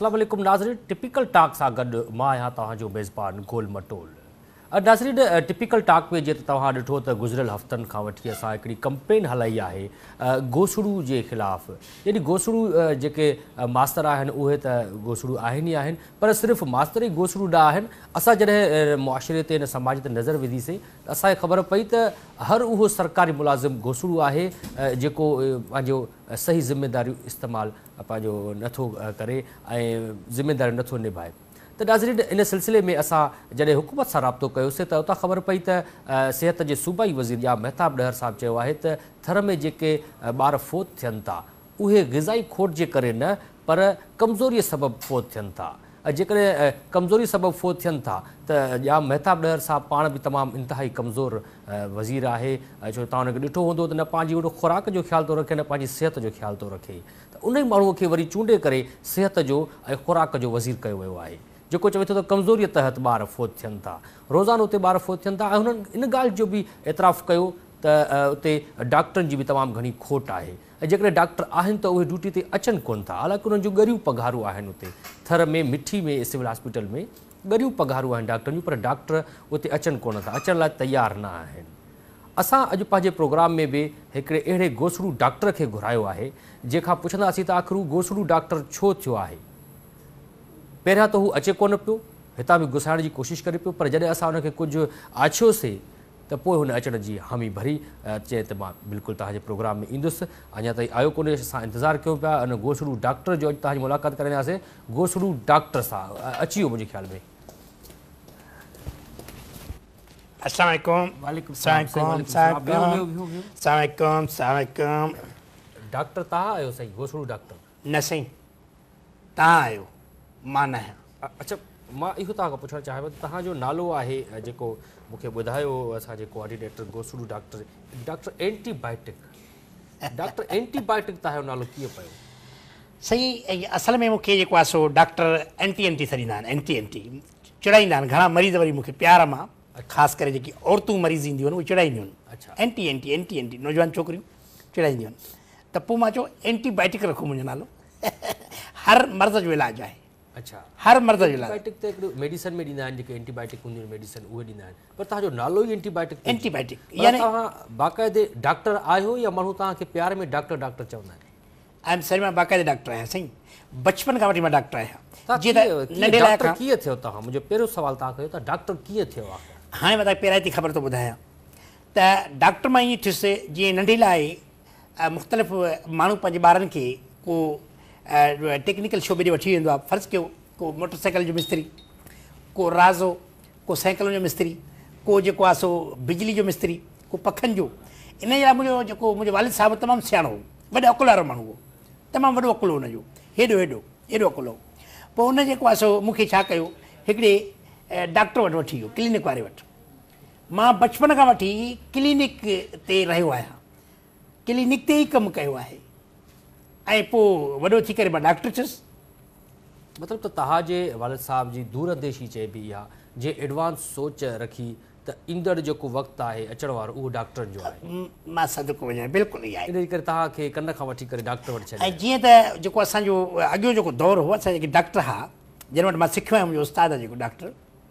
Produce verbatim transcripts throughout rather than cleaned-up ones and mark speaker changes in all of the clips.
Speaker 1: अस्सलाम वालेकुम नाज़रीन, टिपिकल टॉक सां गॾु मां आहियां तव्हांजो मेज़बान गोल मटोल। नाज़रीन, टिपिकल टॉक में जीअं तव्हां ॾिठो त गुज़िरियल हफ़्तनि खां वठी असां हिकिड़ी कंपेन हलाई आहे गोसड़ू जे ख़िलाफ़। यानी गोसड़ू जेके मास्तर आहिनि उहे त गोसड़ू आहिनि ई आहिनि, पर सिर्फ़ु मास्तर ई गोसड़ू न आहिनि। असां जॾहिं मुआशिरे ते, समाज ते नज़र विधीसीं त असांखे ख़बर पई त हर उहो सरकारी मुलाज़िम गोसड़ू आहे जेको पंहिंजो सही ज़िम्मेदारियूं इस्तेमालु पंहिंजो नथो करे ऐं ज़िम्मेदारियूं नथो निभाए। त नाज़रीन, इन सिलसिले में असां जॾहिं हुकूमत सां राब्तो कयोसीं त उतां ख़बर पई त सिहत जे सूबाई वज़ीर या महताब ॾहर साहिबु चयो आहे त थर में जेके ॿार फ़ौत थियनि था उहे ग़िज़ाई खोट जे करे न, पर कमज़ोरीअ सबबु फ़ौत थियनि था। जेकॾहिं कमज़ोरी सबबु फ़ौत थियनि था त या महताब ॾहर साहिबु पाण बि तमामु इंतिहाई कमज़ोर वज़ीर आहे, छो तव्हां हुनखे ॾिठो हूंदो त न पंहिंजी वॾो ख़ुराक जो ख़्यालु थो रखे, न पंहिंजी सिहत जो ख़्यालु थो रखे। त उन ई माण्हूअ खे वरी चूंडे करे सिहत जो ऐं ख़ुराक जो वज़ीर कयो वियो आहे, जेको चवे थो त कमज़ोरीअ तहत ॿार फ़ौत थियनि था, रोज़ानो उते ॿार फ़ौत थियनि था। ऐं हुननि इन ॻाल्हि जो बि एतिराफ़ु कयो त उते डॉक्टरनि जी बि तमामु घणी खोट आहे ऐं जेकॾहिं डॉक्टर आहिनि त उहे ड्यूटी ते अचनि कोन था। हालांकि उन्हनि जूं ॻरियूं पघारूं आहिनि उते थर में, मिठी में, सिविल हॉस्पिटल में ॻरियूं पघारूं आहिनि डॉक्टरनि जूं, पर डॉक्टर उते अचनि कोन था, अचण लाइ तयारु न आहिनि। असां अॼु पंहिंजे प्रोग्राम में बि हिकिड़े अहिड़े गोसड़ू डॉक्टर खे घुरायो आहे जंहिंखां पुछंदासीं त आख़िर हू गोसड़ू डॉक्टर छो थियो आहे। पहिरियां त हू अचे कोन पियो, हितां बि घुसाइण जी कोशिशि करे पियो, पर जॾहिं असां हुनखे कुझु आछियोसीं त पोइ हुन अचण जी हामी भरी, चए त मां बिल्कुलु तव्हांजे प्रोग्राम में ईंदुसि। अञा ताईं आयो कोन्हे, असां इंतज़ारु कयूं पिया हुन गोसड़ू डॉक्टर जो। अॼु तव्हांजी मुलाक़ात कराईंदासीं गोसड़ू डॉक्टर सां। अची वियो मुंहिंजे ख़्याल में।
Speaker 2: अस्सलाम वालेकुम।
Speaker 1: वालेकुम
Speaker 2: सलाम।
Speaker 1: डॉक्टर तव्हां आहियो साईं, गोसड़ू डॉक्टर?
Speaker 2: न साईं, तव्हां आहियो, मां न आहियां।
Speaker 1: अच्छा, मां इहो तव्हां खां पुछणु चाहियां त तव्हांजो नालो आहे जेको मूंखे ॿुधायो असांजे कोऑर्डिनेटर गोसड़ू doctor doctor antibiotic. Doctor antibiotic तव्हांजो नालो कीअं पियो?
Speaker 2: साईं, असल में मूंखे जेको आहे सो डॉक्टर एंटी एंटी छॾींदा आहिनि, एंटी एंटी चिड़ाईंदा आहिनि। घणा मरीज़ वरी मूंखे प्यार मां, ख़ासि करे जेकी औरतूं मरीज़ ईंदियूं आहिनि उहे चिड़ाईंदियूं आहिनि। अच्छा, एंटी एंटी एंटी एंटी नौजवान छोकिरियूं चिड़ाईंदियूं आहिनि। त पोइ मां चयो एंटीबायोटिक रखो मुंहिंजो नालो। हर मर्ज़ जो इलाजु आहे।
Speaker 1: अच्छा,
Speaker 2: हर मर्ज़ जो इलाजु।
Speaker 1: एंटीबायोटिक त हिकिड़ो मेडिसन में ॾींदा आहिनि, जेके एंटीबायोटिक हूंदियूं आहिनि मेडिसन उहे ॾींदा आहिनि, पर तव्हांजो नालो ई एंटीबायोटिक।
Speaker 2: एंटीबायोटिक
Speaker 1: यानी तव्हां बाक़ाइदे डॉक्टर आहियो या माण्हू तव्हांखे प्यार में डॉक्टर डॉक्टर चवंदा आहिनि?
Speaker 2: आई एम सर, मां बाक़ाइदे डॉक्टर आहियां साईं, बचपन खां वठी मां डॉक्टर आहियां।
Speaker 1: जीअं त नंढे डॉक्टर कीअं थियो तव्हां? मुंहिंजो पहिरियों सुवाल तव्हां कयो त डॉक्टर कीअं थियो आहे?
Speaker 2: हाणे मां तव्हांखे पहिरियां थी ख़बर थो ॿुधायां त डॉक्टर मां ईअं थियुसि जीअं नंढे लाइ मुख़्तलिफ़ माण्हू पंहिंजे ॿारनि खे को टेक्निकल शोबे ॾे वठी वेंदो आहे। फ़र्ज़ु कयो को मोटरसाइकिल जो मिस्त्री, को राज़ो, को साइकिलुनि जो मिस्त्री, को जेको आहे सो बिजली जो मिस्त्री, को पखनि जो। इन जे लाइ मुंहिंजो जेको मुंहिंजो वालिद साहिबु तमामु सियाणो हो, वॾे अकुल वारो माण्हू हो, तमामु वॾो अकुल हो हुनजो, हेॾो हेॾो हेॾो अकुल हो। पोइ हुन जेको आहे सो मूंखे छा कयो, हिकिड़े डॉक्टर वटि वठी वियो, क्लिनिक वारे वटि। मां बचपन खां वठी क्लिनिक ते रहियो आहियां, क्लिनिक ते ई कमु कयो आहे ऐं पोइ वॾो थी करे मां डॉक्टर थियुसि।
Speaker 1: मतिलबु त तव्हांजे वालिद साहिब जी दूरंदेशी चइबी इहा, जे एडवांस सोच रखी त ईंदड़ जेको वक़्तु आहे अचण वारो उहो डॉक्टरनि जो आहे।
Speaker 2: मां सदको वञा, बिल्कुलु इहा आहे।
Speaker 1: इन करे तव्हांखे कन खां वठी करे डॉक्टर वटि छॾियो।
Speaker 2: ऐं जीअं त जेको असांजो अॻियो जेको दौरु हो, असां जेके डॉक्टर हुआ जिन वटि मां सिखियो आहियां, मुंहिंजो उस्ताद आहे जेको डॉक्टर,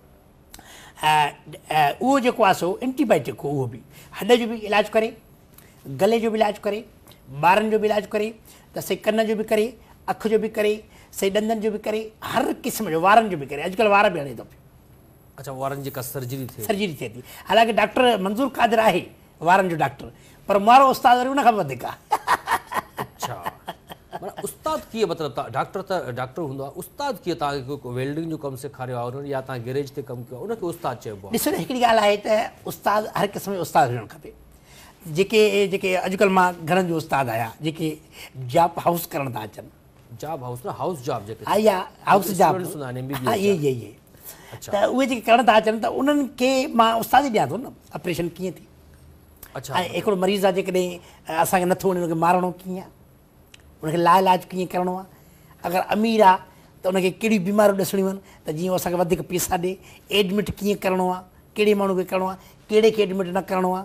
Speaker 2: उहो जेको आहे सो एंटीबायोटिक हो। उहो बि हॾ जो बि इलाजु करे, गले जो बि इलाजु करे, ॿारनि जो बि इलाजु करे, त सही कन जो बि करे, अखि जो बि करे, सही ॾंदनि जो बि करे, हर क़िस्म जो, वारनि जो बि करे। अॼुकल्ह वार बि हणे थो पियो। अच्छा,
Speaker 1: वारनि जेका सर्जरी थिए
Speaker 2: सर्जरी थिए थी। हालांकि डॉक्टर मंज़ूर कादिर आहे वारनि जो डॉक्टर, पर मारो उस्ताद वरी उन खां वधीक आहे।
Speaker 1: अच्छा, माना उस्ताद कीअं? मतिलबु डॉक्टर त डॉक्टर हूंदो आहे, उस्ताद कीअं? तव्हांखे को वेल्डिंग जो कमु सेखारियो आहे उन्हनि, या तव्हां गैरेज ते कमु कयो आहे, उनखे उस्ताद चइबो आहे?
Speaker 2: ॾिसो न, हिकिड़ी ॻाल्हि आहे त उस्ताद हर क़िस्म जो उस्ताद हुजणु खपे। जेके जेके अॼुकल्ह मां घणनि जो उस्ताद आहियां जेके जॉब हाउस करण था अचनि।
Speaker 1: जॉब हाउस न, हाउस जॉब जेके
Speaker 2: हा, इहा हाउस जॉब, हा इहे इहे इहे त उहे जेके करण था अचनि त उन्हनि खे मां उस्ताद ॾियां थो न, ऑपरेशन कीअं थी। अच्छा, ऐं हिकिड़ो मरीज़ आहे जेकॾहिं असांखे नथो वणे उनखे मारणो कीअं आहे, उनखे लाइलाज कीअं करिणो आहे। अगरि अमीर आहे त उनखे कहिड़ियूं बीमारियूं ॾिसणियूं आहिनि त जीअं असांखे वधीक पैसा ॾे, एडमिट कीअं करिणो आहे, कहिड़े माण्हू खे करिणो आहे, कहिड़े खे एडमिट न करिणो आहे।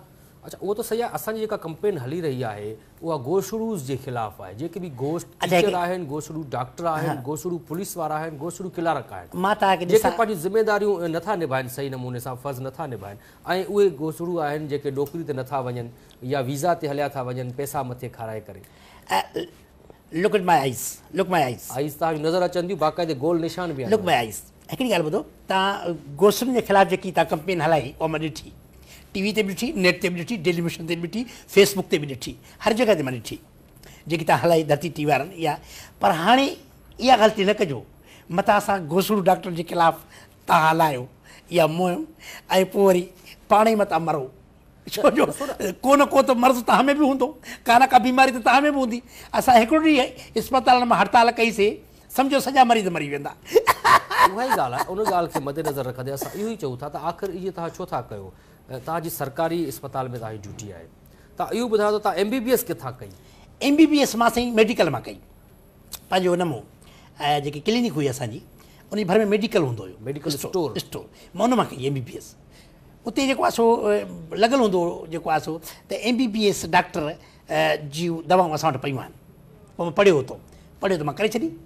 Speaker 1: अच्छा उहो त सही आहे असांजी जेका कंपेन हली रही आहे उहा गोशुड़ूस जे ख़िलाफ़ आहे जेके बि गोश्त टीचर आहिनि गोशुड़ू डॉक्टर आहिनि गोशुड़ू पुलिस वारा आहिनि गोशुड़ू क्लार्क आहिनि
Speaker 2: मां तव्हांखे
Speaker 1: जेके पंहिंजी ज़िमेदारियूं नथा निभाइनि सही नमूने सां फ़र्ज़ नथा निभाइनि ऐं उहे गोशुड़ू आहिनि जेके नौकिरी ते नथा वञनि या वीज़ा ते हलिया था वञनि पैसा मथे खाराए करे
Speaker 2: look at my eyes look my eyes
Speaker 1: eyes तव्हांजी नज़र अचनि थियूं बाक़ाइदे गोल निशान बि
Speaker 2: लुक माय आइज़ हिकिड़ी ॻाल्हि ॿुधो तव्हां गोश्तनि जे ख़िलाफ़ जेकी तव्हां कंपेन हलाई उहा मां ॾिठी टीवी ते बि ॾिठी नेट ते बि ॾिठी टेलीविज़न ते बि ॾिठी फेसबुक ते बि ॾिठी हर जॻह ते मां ॾिठी जेकी तव्हां हलाई धरती टी वी वारनि इहा पर हाणे इहा ग़लती न कजो मथां असां गोशुड़ू डॉक्टर जे ख़िलाफ़ तव्हां हलायो इहा मुहिम ऐं पोइ वरी पाण ई मथां मरो छो जो को न को त मर्ज़ तव्हां में बि हूंदो का न का बीमारी त तव्हां में बि हूंदी असां हिकिड़ो ॾींहुं इस्पताल में हड़ताल कईसीं सम्झो सॼा मरीज़ मरी वेंदा
Speaker 1: उहा ई ॻाल्हि आहे उन ॻाल्हि खे मद्देनज़र रखंदे असां इहो ई चऊं था त आख़िर इहे तव्हां छो था कयो तव्हांजी सरकारी इस्पताल में तव्हांजी ड्यूटी आहे तव्हां इहो ॿुधायो त तव्हां एम बी बी एस किथां कई
Speaker 2: एम बी बी एस मां साईं मेडिकल मां कई पंहिंजो हुन मां जेकी क्लिनिक हुई असांजी उन भर में मेडिकल हूंदो हुयो
Speaker 1: मेडिकल स्टोर
Speaker 2: स्टोर मां हुन मां कई एम बी बी एस उते जेको आहे सो लॻल हूंदो हुओ जेको आहे सो त M B B S doctor जूं दवाऊं असां वटि पयूं आहिनि पोइ मां पढ़ियो हुतो पढ़ियो त मां करे छॾी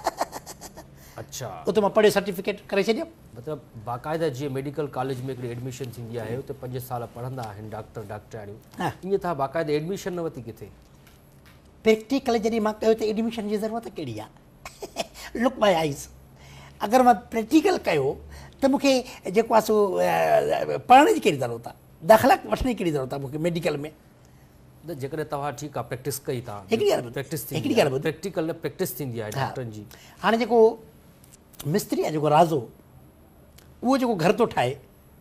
Speaker 1: अच्छा
Speaker 2: उते मां पढ़ियो सर्टिफिकेट करे छॾियो
Speaker 1: मतिलबु बाक़ाइदा जीअं मेडिकल कॉलेज में हिकिड़ी एडमिशन थींदी आहे उते पंज साल पढ़ंदा आहिनि डॉक्टर डॉक्टराणियूं ईअं तव्हां बाक़ाइदा एडमिशन न वरिती किथे
Speaker 2: प्रैक्टिकल जॾहिं मां कयो त एडमिशन जी ज़रूरत कहिड़ी आहे लुक माय आइज़ अगरि मां प्रैक्टिकल कयो त मूंखे जेको आहे सो पढ़ण जी कहिड़ी ज़रूरत आहे दाख़िला वठण जी कहिड़ी ज़रूरत आहे मूंखे मेडिकल में
Speaker 1: त जेकॾहिं तव्हां ठीकु आहे प्रैक्टिस कई तव्हां
Speaker 2: हिकिड़ी ॻाल्हि
Speaker 1: प्रैक्टिस
Speaker 2: हिकिड़ी ॻाल्हि ॿुधो
Speaker 1: प्रैक्टिकल न प्रैक्टिस थींदी आहे डॉक्टरनि जी
Speaker 2: हाणे जेको मिस्त्री आहे जेको राज़ो उहो जेको घर थो ठाहे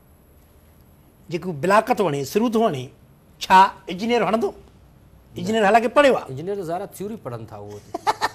Speaker 2: जेको ब्लाक थो हणे सिरू थो हणे छा इंजीनियर हणंदो इंजीनियर हालांकि पढ़ियो आहे
Speaker 1: इंजीनियर ज़ारा थ्योरी पढ़नि था उहो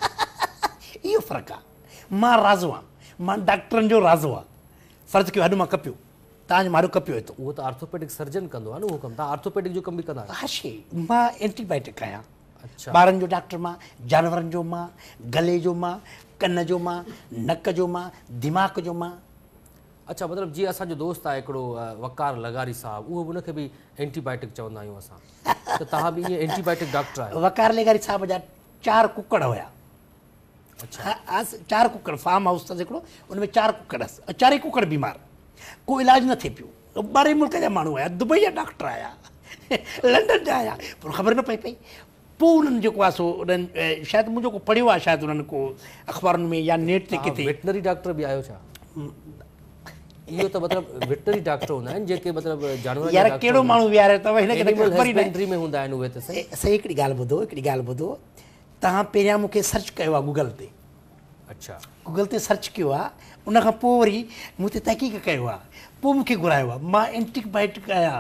Speaker 2: इहो फ़र्क़ु आहे मां राज़ो आहियां मां डॉक्टरनि जो राज़ो आहे फ़र्ज़ु कयो अॼु मां कपियो तव्हांजो मारो कपियो थो
Speaker 1: उहो त आर्थोपेडिक सर्जन कंदो आहे न उहो कमु तव्हां आर्थोपेडिक जो कमु बि कंदा
Speaker 2: हा शे मां एंटीबायोटिक आहियां
Speaker 1: अच्छा
Speaker 2: ॿारनि जो डॉक्टर मां जानवरनि जो मां गले जो मां कन जो मां नक जो मां दिमाग़ जो मां
Speaker 1: अच्छा मतिलबु जीअं असांजो दोस्त आहे हिकिड़ो वकार लगारी साहब उहो उनखे बि एंटीबायोटिक चवंदा आहियूं असां त तव्हां बि ईअं एंटीबायोटिक डॉक्टर आहियो
Speaker 2: वकार लगारी साहब जा चारि कुकड़ हुया
Speaker 1: अच्छा
Speaker 2: चारि कुकड़ फार्म हाउस अथसि हिकिड़ो उन में चारि कुकड़ हुअसि चारई कुकड़ बीमार को इलाज न थिए पियो ॿारहं मुल्क जा माण्हू आया दुबई जा डॉक्टर आया लंडन जा आया पर ख़बर न पई पई पोइ उन्हनि जेको आहे सो उन्हनि शायदि मुंहिंजो को पढ़ियो आहे शायदि उन्हनि को अख़बारुनि में या नेट ते किथे
Speaker 1: वेटनरी डॉक्टर बि आहियो छा इहो त मतिलबु वेटनरी डॉक्टर हूंदा आहिनि जेके मतिलबु जानवर
Speaker 2: यार कहिड़ो माण्हू विहारियो अथव हिनखे
Speaker 1: हस्बेंड्री में हूंदा आहिनि उहे त सही
Speaker 2: सही हिकिड़ी ॻाल्हि ॿुधो हिकिड़ी ॻाल्हि ॿुधो तव्हां पहिरियां मूंखे सर्च कयो आहे गूगल ते
Speaker 1: अच्छा
Speaker 2: गूगल ते सर्च कयो आहे उनखां पोइ वरी मूं ते तहक़ीक़ कयो आहे पोइ मूंखे घुरायो आहे मां एंटीबायोटिक आहियां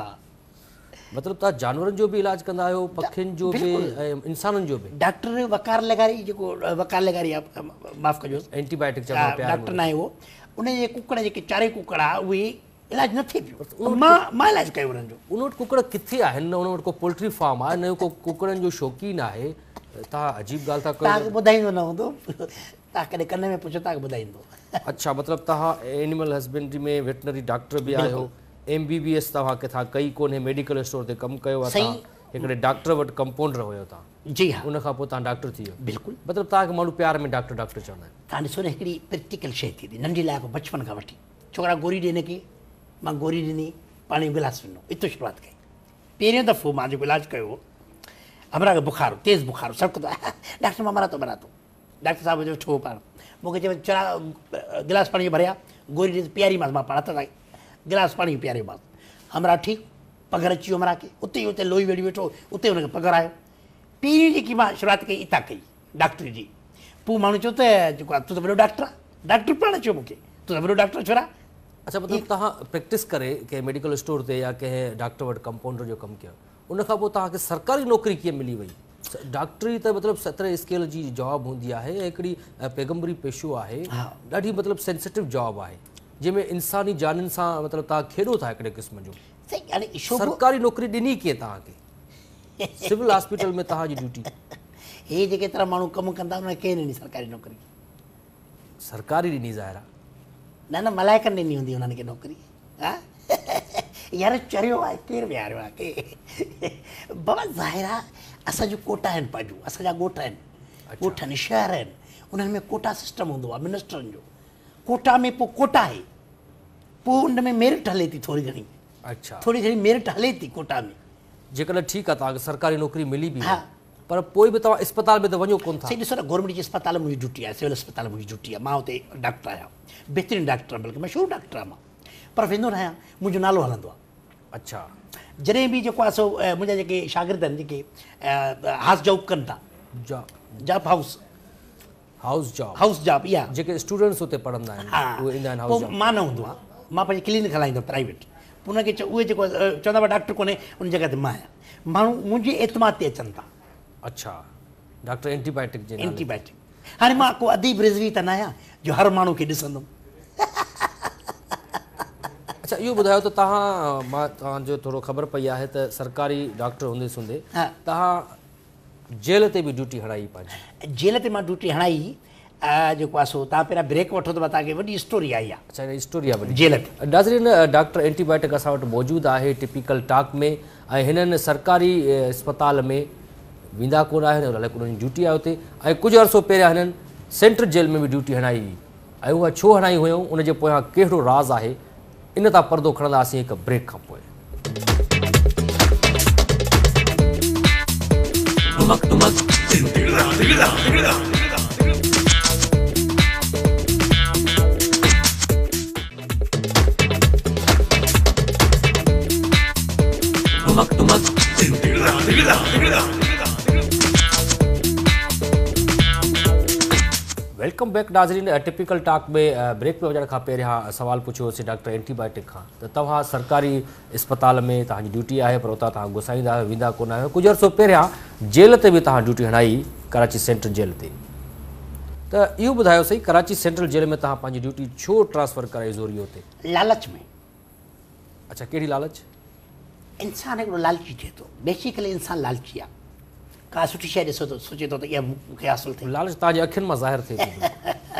Speaker 1: मतिलबु तव्हां जानवरनि जो बि इलाज कंदा आहियो पखियुनि जो बि ऐं इंसाननि जो बि
Speaker 2: डॉक्टर वकार लगारी जेको वकार लगारी आहे माफ़ु कजो
Speaker 1: एंटीबायोटिक
Speaker 2: डॉक्टर न आहे उहो उन जे कुकड़ जेके चारई कुकड़ आहे उहे इलाज न थिए पियो मां मां इलाजु कयो उन्हनि जो
Speaker 1: उन वटि कुकड़ किथे आहिनि न उन वटि को पोल्ट्री फार्म आहे न को कुकड़नि जो शौक़ीन आहे तव्हां अजीब ॻाल्हि था कयो
Speaker 2: तव्हांखे ॿुधाईंदो न हूंदो तव्हां कॾहिं कन में पुछो तव्हांखे ॿुधाईंदो
Speaker 1: अच्छा मतिलबु तव्हां एनिमल हस्बेंड्री में वेटनरी डॉक्टर बि आहियो एम बी बी एस तव्हां किथां कई कोन्हे मेडिकल स्टोर ते कमु कयो आहे हिकिड़े डॉक्टर वटि कंपाउंडर हुयो तव्हां
Speaker 2: जी हा
Speaker 1: उनखां पोइ तव्हां डॉक्टर थी वियो
Speaker 2: बिल्कुुलु
Speaker 1: मतिलबु तव्हांखे माण्हू प्यार में डॉक्टर डॉक्टर चवंदा आहिनि
Speaker 2: तव्हां ॾिसो न हिकिड़ी प्रैक्टिकल शइ थी थी नंढी लाइ बचपन खां वठी छोकिरा गोरी ॾे हिनखे मां गोरी ॾिनी पाणी गिलास ॾिनो हितो शुरूआति कई पहिरियों दफ़ो मां जेको इलाजु कयो हमरा खे बुखार तेज़ बुखार सभु डॉक्टर मां मरा थो मरा थो डॉक्टर साहिब जो छो पाण मूंखे चयो चरा गिलास पाणी भरिया गोरी ॾे पीआरीमांसि मां पाण हथ सां गिलास पाणी पीआरीमांसि हमरा ठीकु पघर अची वियो हमरा खे उते ई उते लोही वेड़ी वेठो उते हुनखे पघर आयो पहिरीं जेकी मां शुरूआति कई इतां कई डॉक्टरी जी पोइ माण्हू चयो त जेको आहे तूं त वॾो डॉक्टर आहे डॉक्टर पाण चयो मूंखे तूं त वॾो डॉक्टर छो आहे
Speaker 1: अच्छा मतिलबु तव्हां प्रैक्टिस करे कंहिं मेडिकल स्टोर ते या कंहिं डॉक्टर वटि कंपाउंडर जो कमु कयो उनखां पोइ तव्हांखे सरकारी नौकिरी कीअं मिली वई डॉक्टरी त मतिलबु सतरहें स्केल जी जॉब हूंदी आहे ऐं हिकिड़ी पैगम्बरी पेशो आहे ॾाढी मतिलबु सेंसिटिव जॉब आहे जंहिंमें इंसानी जाननि सां मतिलबु तव्हां खेॾो था हिकिड़े क़िस्म जो सरकारी नौकिरी ॾिनी कीअं तव्हांखे सिविल हॉस्पिटल में तव्हांजी ड्यूटी
Speaker 2: हे जेके तरह माण्हू कमु कंदा उन्हनि खे ॾिनी सरकारी नौकिरी
Speaker 1: सरकारी ॾिनी ज़ाहिर आहे
Speaker 2: न न मलाइकनि ॾिनी हूंदी उन्हनि खे नौकिरी हा यार चरियो आहे केरु विहारियो आहे के बाबा ज़ाहिर आहे असांजो कोटा आहिनि पंहिंजो असांजा ॻोठ आहिनि ॻोठ आहिनि शहर आहिनि उन्हनि में कोटा सिस्टम हूंदो आहे मिनिस्टरनि जो कोटा में पोइ कोटा आहे पोइ उन में मेरिट हले थी थोरी घणी
Speaker 1: अच्छा
Speaker 2: थोरी घणी मेरिट हले थी कोटा में
Speaker 1: जेकॾहिं ठीकु आहे तव्हांखे सरकारी नौकिरी मिली बि
Speaker 2: हा
Speaker 1: पर पोइ बि तव्हां अस्पताल में त वञो कोन था
Speaker 2: सही ॾिसो न गवर्नमेंट जी अस्पताल मुंहिंजी ड्यूटी आहे सिविल अस्पताल मुंहिंजी ड्यूटी आहे मां हुते डॉक्टर आहियां बहितरीनु डॉक्टर आहे बल्कि मशहूरु डॉक्टर आहे मां पर वेंदो न आहियां मुंहिंजो नालो हलंदो आहे
Speaker 1: अच्छा
Speaker 2: जॾहिं बि जेको आहे सो मुंहिंजा जेके शागिर्द आहिनि जेके हाउस जॉब कनि था
Speaker 1: जा
Speaker 2: job house
Speaker 1: house job
Speaker 2: house job इहा
Speaker 1: जेके स्टूडेंट्स हुते पढ़ंदा आहिनि उहे ईंदा आहिनि हाउस
Speaker 2: पोइ मां न हूंदो आहे मां पंहिंजी क्लिनिक हलाईंदो प्राइवेट पोइ उनखे चओ उहे जेको चवंदा हुआ डॉक्टर कोन्हे उन जॻह ते मां आहियां माण्हू मुंहिंजे एतमाद ते अचनि था
Speaker 1: अच्छा डॉक्टर एंटीबायोटिक जे नाले
Speaker 2: एंटीबायोटिक हाणे मां को अदीब रिज़वी त न आहियां जो हर माण्हू खे ॾिसंदुमि
Speaker 1: अच्छा इहो ॿुधायो त तव्हां मां तव्हांजो थोरो ख़बर पई आहे त सरकारी डॉक्टर हूंदे सूंदे
Speaker 2: हा
Speaker 1: तव्हां जेल ते बि ड्यूटी हणाई पंहिंजी
Speaker 2: जेल ते मां ड्यूटी हणाई जेको आहे सो तव्हां पहिरियां ब्रेक वठो त मां तव्हांखे वॾी स्टोरी आई आहे
Speaker 1: अच्छा हिन स्टोरी आहे वॾी
Speaker 2: जेल ते
Speaker 1: नाज़रीन डॉक्टर एंटीबायोटिक असां वटि मौजूदु आहे टिपिकल टॉक में ऐं हिननि सरकारी अस्पताल में वेंदा कोन आहिनि अलाए उन्हनि जी ड्यूटी आहे हुते ऐं कुझु अर्सो पहिरियां हिननि सेंट्रल जेल में बि ड्यूटी हणाई हुई ऐं उहा छो हणाई हुयूं उनजे पोयां कहिड़ो राज़ आहे इन तां परदो खणंदासीं हिकु ब्रेक खां पोइ वेलकम बैक नाज़रीन टिपिकल टॉक में ब्रेक में वञण खां पहिरियां सवाल पुछियोसीं डॉक्टर एंटीबायोटिक खां त तव्हां सरकारी अस्पताल में तव्हांजी ड्यूटी आहे पर उतां तव्हां घुसाईंदा आहियो वेंदा कोन आहियो कुझु अर्सो पहिरियां जेल ते बि तव्हां ड्यूटी हणाई कराची सेंट्रल जेल ते त इहो ॿुधायो सही कराची सेंट्रल जेल में तव्हां पंहिंजी ड्यूटी छो ट्रांसफर कराई ज़ोरी हुते
Speaker 2: लालच में
Speaker 1: अच्छा कहिड़ी लालच
Speaker 2: इंसानु हिकिड़ो लालची थिए थो बेसिकली इंसानु लालची आहे का सुठी शइ ॾिसो त सोचे थो त इहा मूंखे हासिलु थिए
Speaker 1: लालच तव्हांजे अखियुनि मां ज़ाहिर थिए थी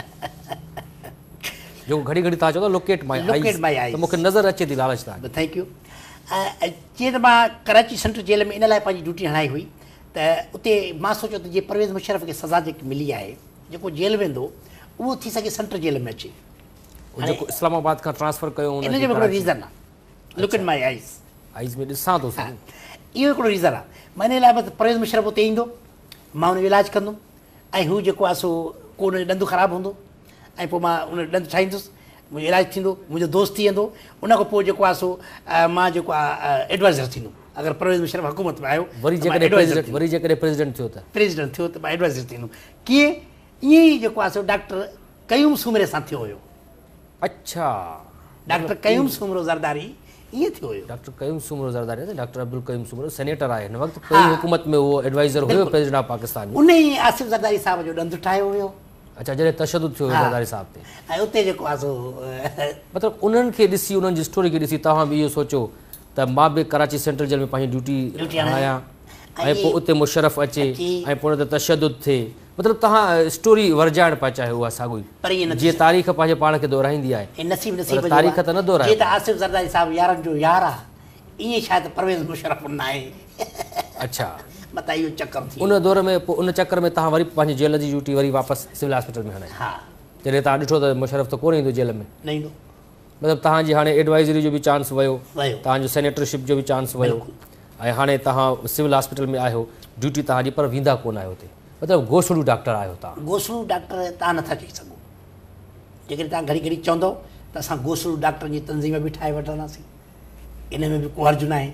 Speaker 1: जेको घड़ी घड़ी तव्हां चओ था locate my
Speaker 2: Locate my eyes.
Speaker 1: त मूंखे नज़र अचे थी लालच तव्हांजी
Speaker 2: थैंक यू जीअं त मां कराची सेंट्रल जेल में इन लाइ पंहिंजी ड्यूटी हणाई हुई त उते मां सोचियो त जीअं परवेज़ मुशर्रफ खे सज़ा जेकी मिली आहे जेको जेल वेंदो उहो थी सघे सेंट्रल जेल में अचे
Speaker 1: जेको इस्लामाबाद खां ट्रांसफर कयो
Speaker 2: इन जो हिकिड़ो रीज़न आहे लुक इन माई आइज़
Speaker 1: आइज़ में ॾिसां थो
Speaker 2: हा इहो हिकिड़ो रीज़न आहे मां इन लाइ बसि परवेज़ मुशर्रफ उते ईंदो मां हुनजो इलाजु कंदुमि ऐं हू जेको आहे सो को हुनजो ॾंदु ख़राबु हूंदो ऐं पोइ मां उन ॾंदु ठाहींदुसि मुंहिंजो इलाजु थींदो मुंहिंजो दोस्त थी वेंदो उन खां पोइ जेको आहे सो मां जेको आहे एडवाइज़र थींदुमि अगरि परवेज़ मुशर्रफ हुकूमत में आयो
Speaker 1: वरी जेकॾहिं प्रेसिडेंट वरी जेकॾहिं प्रेसिडेंट थियो त
Speaker 2: प्रेसिडेंट थियो त मां एडवाइज़र थींदुमि कीअं ईअं ई जेको आहे सो डॉक्टर कयूम सूमरे सां थियो हुयो
Speaker 1: अच्छा
Speaker 2: डॉक्टर कयूम सूमरो ज़रदारी ईअं थियो हुयो
Speaker 1: doctor Qayyum Soomro Zardari doctor Abdul Qayyum Soomro senator आहे हिन वक़्तु पहिरीं हुकूमत में उहो एडवाइज़र हुयो प्रेसिडेंट ऑफ पाकिस्तान
Speaker 2: उन ई आसिफ़ ज़रदारी साहिब जो ॾंदु ठाहियो हुयो
Speaker 1: अच्छा जॾहिं तशदुद थियो ज़रदारी साहिब ते
Speaker 2: ऐं उते जेको आहे सो
Speaker 1: मतिलबु उन्हनि खे ॾिसी उन्हनि जी स्टोरी खे ॾिसी तव्हां बि इहो सोचो त मां बि कराची सेंट्रल जेल में पंहिंजी ड्यूटी हणायां ऐं पोइ उते मुशर्रफ अचे ऐं पोइ उन ते तशदुद थिए मतिलबु तव्हां स्टोरी वरजाइण पिया चाहियो उहा साॻियो
Speaker 2: पर ईअं न
Speaker 1: जीअं तारीख़ पंहिंजे पाण खे दोहिराईंदी आहे
Speaker 2: नसीब नसीब
Speaker 1: पर तारीख़ त न दोहिराए
Speaker 2: जीअं त आसिफ़ ज़रदारी साहिब यारनि जो यार आहे ईअं शायदि परवेज़ मुशर्रफ न आहे
Speaker 1: अच्छा
Speaker 2: मता इहो चकर थी
Speaker 1: उन दौर में पोइ उन चकर में तव्हां वरी पंहिंजी जेल जी ड्यूटी वरी वापसि सिविल हॉस्पिटल में हणाई
Speaker 2: हा
Speaker 1: जॾहिं तव्हां ॾिठो त मुशर्रफ त कोन ईंदो जेल में
Speaker 2: न ईंदो
Speaker 1: मतिलबु तव्हांजी हाणे एडवाइज़री जो बि चांस वियो
Speaker 2: वियो
Speaker 1: तव्हांजो सेनेटरशिप जो बि चांस वियो ऐं हाणे तव्हां सिविल हॉस्पिटल में आहियो ड्यूटी तव्हांजी पर वेंदा कोन आहियो हुते मतिलबु घोसड़ू डॉक्टर आहियो तव्हां
Speaker 2: घोसड़ू डॉक्टर तव्हां नथा चई सघो जेकॾहिं तव्हां घड़ी घड़ी चवंदव त असां घोसड़ू डॉक्टर जी तंज़ीम बि ठाहे वठंदासीं इन में बि को हर्जु न आहे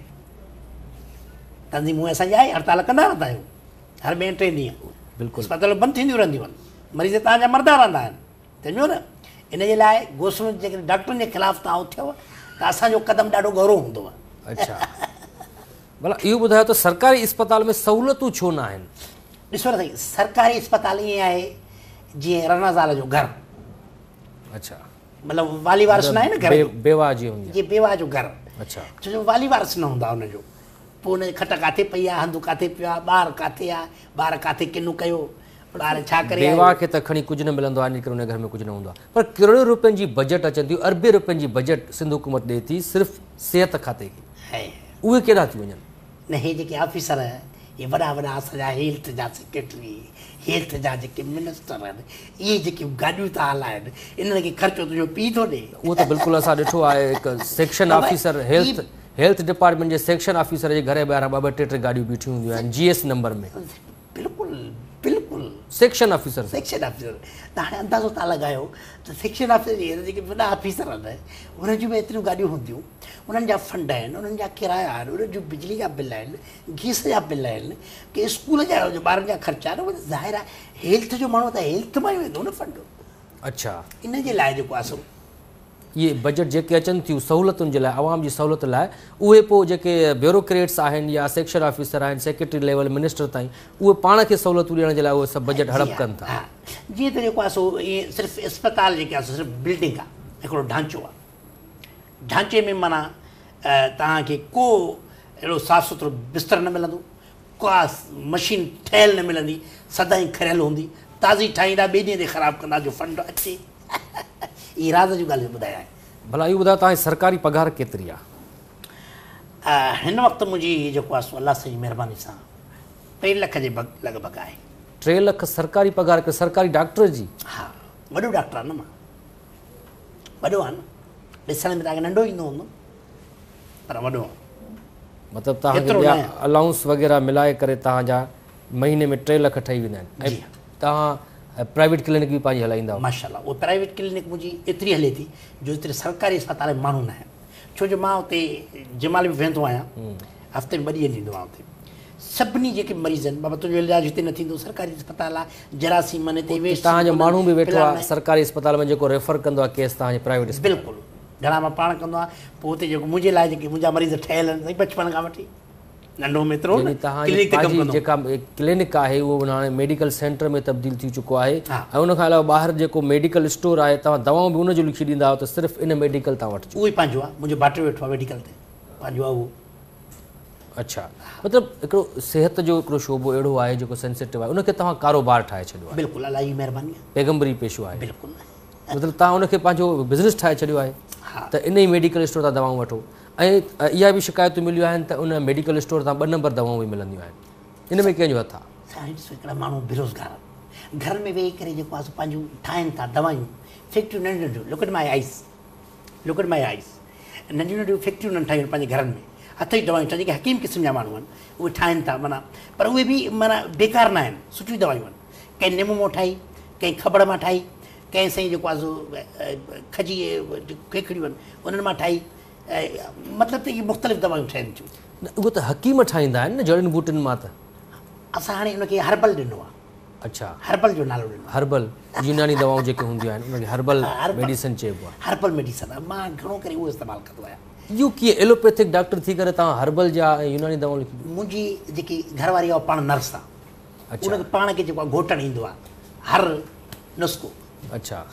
Speaker 2: तंज़ीम उहे असांजी आहे हड़ताल कंदा रहंदा आहियूं हर ॿिए टे ॾींहं
Speaker 1: बिल्कुलु
Speaker 2: अस्पताल बंदि थींदियूं रहंदियूं आहिनि मरीज़ तव्हांजा मरदा रहंदा आहिनि सम्झो न इन जे लाइ घोसड़ो जेकॾहिं डॉक्टरनि जे ख़िलाफ़ु तव्हां उथियव त असांजो क़दम ॾाढो गौरव हूंदो आहे
Speaker 1: अच्छा भला इहो ॿुधायो त सरकारी अस्पताल में सहूलियतूं छो न आहिनि
Speaker 2: ॾिसो न साईं सरकारी अस्पताल ईअं आहे जीअं रनाज़ाल जो घरु
Speaker 1: अच्छा
Speaker 2: मतिलबु वाली वारिस न आहे न घर
Speaker 1: बेवा जी हूंदी
Speaker 2: जीअं बेवा जो घरु
Speaker 1: अच्छा
Speaker 2: छो जो वाली वारिस न हूंदा हुनजो पोइ हुनजी खट किथे पई आहे हंधु किथे पियो आहे ॿारु किथे आहे ॿार किथे किनु कयो ॿार छा करे
Speaker 1: बेवा खे त खणी कुझु न मिलंदो आहे, इन करे हुन घर में कुझु न हूंदो आहे। पर करोड़ों रुपयनि जी बजट अचनि थियूं, अरबे रुपयनि जी बजट सिंध हुकूमत ॾिए थी सिर्फ़ु सिहत खाते खे,
Speaker 2: है
Speaker 1: उहे केॾा थी वञनि?
Speaker 2: न हे जेके ऑफिसर ये वॾा वॾा असांजा हेल्थ जा सेक्रेटरी, हेल्थ जा जेके मिनिस्टर आहिनि, इहे जेके गाॾियूं था हलाइनि, इन्हनि खे ख़र्चो तुंहिंजो पीउ थो ॾे।
Speaker 1: उहो त बिल्कुलु असां ॾिठो आहे, हिकु section officer health health department जे सेक्शन ऑफिसर जे घर जे ॿाहिरां ॿ ॿ टे टे गाॾियूं बीठियूं हूंदियूं आहिनि जी एस नंबर में।
Speaker 2: बिल्कुलु बिल्कुलु
Speaker 1: सेक्शन ऑफिसर
Speaker 2: सेक्शन ऑफिसर त हाणे अंदाज़ो तव्हां लॻायो त सेक्शन ऑफिसर जे जेके वॾा ऑफिसर आहिनि उन्हनि जूं बि एतिरियूं गाॾियूं हूंदियूं, उन्हनि जा फंड आहिनि, उन्हनि जा किराया आहिनि, उन्हनि जूं बिजली जा बिल आहिनि, गैस जा बिल आहिनि, के स्कूल जा ॿारनि जा ख़र्चा आहिनि, उहो ज़ाहिर आहे हेल्थ जो माण्हू त हेल्थ मां ई वेंदो न फंड।
Speaker 1: अच्छा,
Speaker 2: इन जे लाइ जेको आहे सो
Speaker 1: इहे बजट जेके अचनि थियूं सहूलियतुनि जे लाइ, आवाम जी सहूलियत लाइ, उहे पोइ जेके ब्यूरोक्रेट्स आहिनि या सेक्शन ऑफिसर आहिनि, सेक्रेटरी लेवल मिनिस्टर ताईं, उहे पाण खे सहूलियतूं ॾियण जे लाइ उहे सभु बजट हड़प कनि था।
Speaker 2: हा, जीअं त जेको आहे सो इहे सिर्फ़ु अस्पताल जेके आहे सिर्फ़ु बिल्डिंग आहे, हिकिड़ो ढांचो आहे, ढांचे में माना तव्हांखे को अहिड़ो साफ़ु सुथिरो बिस्तर न मिलंदो, का मशीन ठहियलु न मिलंदी, सदाईं खरियल हूंदी, ताज़ी ठाहींदा, ॿिए ॾींहं ते ख़राबु कंदा, जो फंड अचे। इहे राज़ जूं ॻाल्हियूं ॿुधाया आहिनि।
Speaker 1: भला इहो ॿुधायो तव्हांजी सरकारी पघार केतिरी आहे?
Speaker 2: हिन वक़्तु मुंहिंजी जेको आहे सो अलाह जी महिरबानी सां टे लख जे लॻभॻि आहे।
Speaker 1: टे लख सरकारी पघार हिकु सरकारी डॉक्टर जी?
Speaker 2: हा, वॾो डॉक्टर आहे न, मां वॾो आहे न, ॾिसण में तव्हांखे नंढो ईंदो हूंदो पर वॾो आहे।
Speaker 1: मतिलबु तव्हांखे ॿिया अलाउंस वग़ैरह मिलाए करे तव्हांजा महीने में टे लख ठही वेंदा आहिनि, ऐं तव्हां प्राइवेट क्लिनिक भी पाँच हलाईंदा?
Speaker 2: माशाल्लाह, वो प्राइवेट क्लिनिक मुझी एतरी हले थी जो एतरे सरकारी अस्पताल में माण्हू न आहिनि, छो जो मां उते जमाल में वेंदो आहियां, हफ़्ते में ॿ ॾींहं ॾींदो आहियां उते। सभिनी जेके मरीज़ आहिनि, बाबा तुंहिंजो इलाजु हिते न थींदो, सरकारी अस्पताल आहे, जरासीम हिते वेस्ट,
Speaker 1: तव्हांजो माण्हू बि वेठो आहे सरकारी अस्पताल में जेको रेफर कंदो आहे केस तव्हांजे प्राइवेट?
Speaker 2: बिल्कुलु, घणा मां पाण कंदो आहियां, पोइ हुते जेको मुंहिंजे लाइ जेके मुंहिंजा मरीज़ ठहियल आहिनि बचपन खां वठी, नंढो में एतिरो
Speaker 1: तव्हांजी जेका क्लिनिक आहे उहो हाणे मेडिकल सेंटर में तब्दील थी चुको आहे, ऐं उन खां अलावा ॿाहिरि जेको मेडिकल स्टोर आहे तव्हां दवाऊं बि उनजो लिखी ॾींदा आहियो, त सिर्फ़ु इन मेडिकल तव्हां वठिजो?
Speaker 2: उहो ई पंहिंजो आहे, मुंहिंजो भाइटो वेठो आहे मेडिकल ते, पंहिंजो आहे उहो।
Speaker 1: अच्छा, मतिलबु हिकिड़ो सिहत जो हिकिड़ो शोबो अहिड़ो आहे जेको सेंसिटिव आहे, उनखे तव्हां कारोबार ठाहे छॾियो आहे?
Speaker 2: बिल्कुलु, अलाह जी महिरबानी आहे,
Speaker 1: पैगम्बरी पेशो आहे।
Speaker 2: बिल्कुलु,
Speaker 1: मतिलबु तव्हां उनखे पंहिंजो बिज़नेस ठाहे छॾियो आहे, त इन ई मेडिकल स्टोर तां दवाऊं वठो, ऐं इहा बि शिकायतूं मिलियूं आहिनि त उन मेडिकल स्टोर तां ॿ नंबर दवाऊं बि मिलंदियूं आहिनि, इन में कंहिंजो हथु आहे?
Speaker 2: साईं ॾिसो, हिकिड़ा माण्हू बेरोज़गार घर में वेही करे जेको आहे पंहिंजूं ठाहिनि था दवायूं, फैक्ट्रियूं नंढियूं नंढियूं, look at my eyes, look at my eyes, नंढियूं नंढियूं फैक्ट्रियूं न ठाहियूं पंहिंजे घरनि में, हथ जी दवायूं ठाहिनि, जेके हकीम क़िस्म जा माण्हू आहिनि उहे ठाहिनि था, माना पर उहे बि माना बेकार न आहिनि, सुठियूं दवायूं आहिनि, कंहिं निमु मां ठाही, कंहिं खबड़ मां ठाही, कंहिं साईं जेको आहे सो खजी खेखड़ियूं आहिनि उन्हनि मां ठाही, मतिलबु त इहे मुख़्तलिफ़ दवायूं ठहनि थियूं।
Speaker 1: उहो त हकीम ठाहींदा आहिनि न जड़ियुनि बूटियुनि मां, त
Speaker 2: असां हाणे उनखे हर्बल ॾिनो आहे।
Speaker 1: अच्छा,
Speaker 2: हर्बल जो नालो ॾिनो?
Speaker 1: हर्बल यूनानी दवाऊं जेके हूंदियूं आहिनि उनखे हर्बल मेडिसिन चइबो आहे।
Speaker 2: हर्बल मेडिसिन आहे, मां घणो करे उहो इस्तेमालु कंदो आहियां।
Speaker 1: इहो कीअं एलोपैथिक डॉक्टर थी करे तव्हां हर्बल जा ऐं यूनानी दवाऊं लिखी?
Speaker 2: मुंहिंजी जेकी घरवारी आहे पाण नर्स आहे, उनखे पाण खे जेको आहे घोटणु ईंदो आहे हर नुस्ख़ो।
Speaker 1: अच्छा,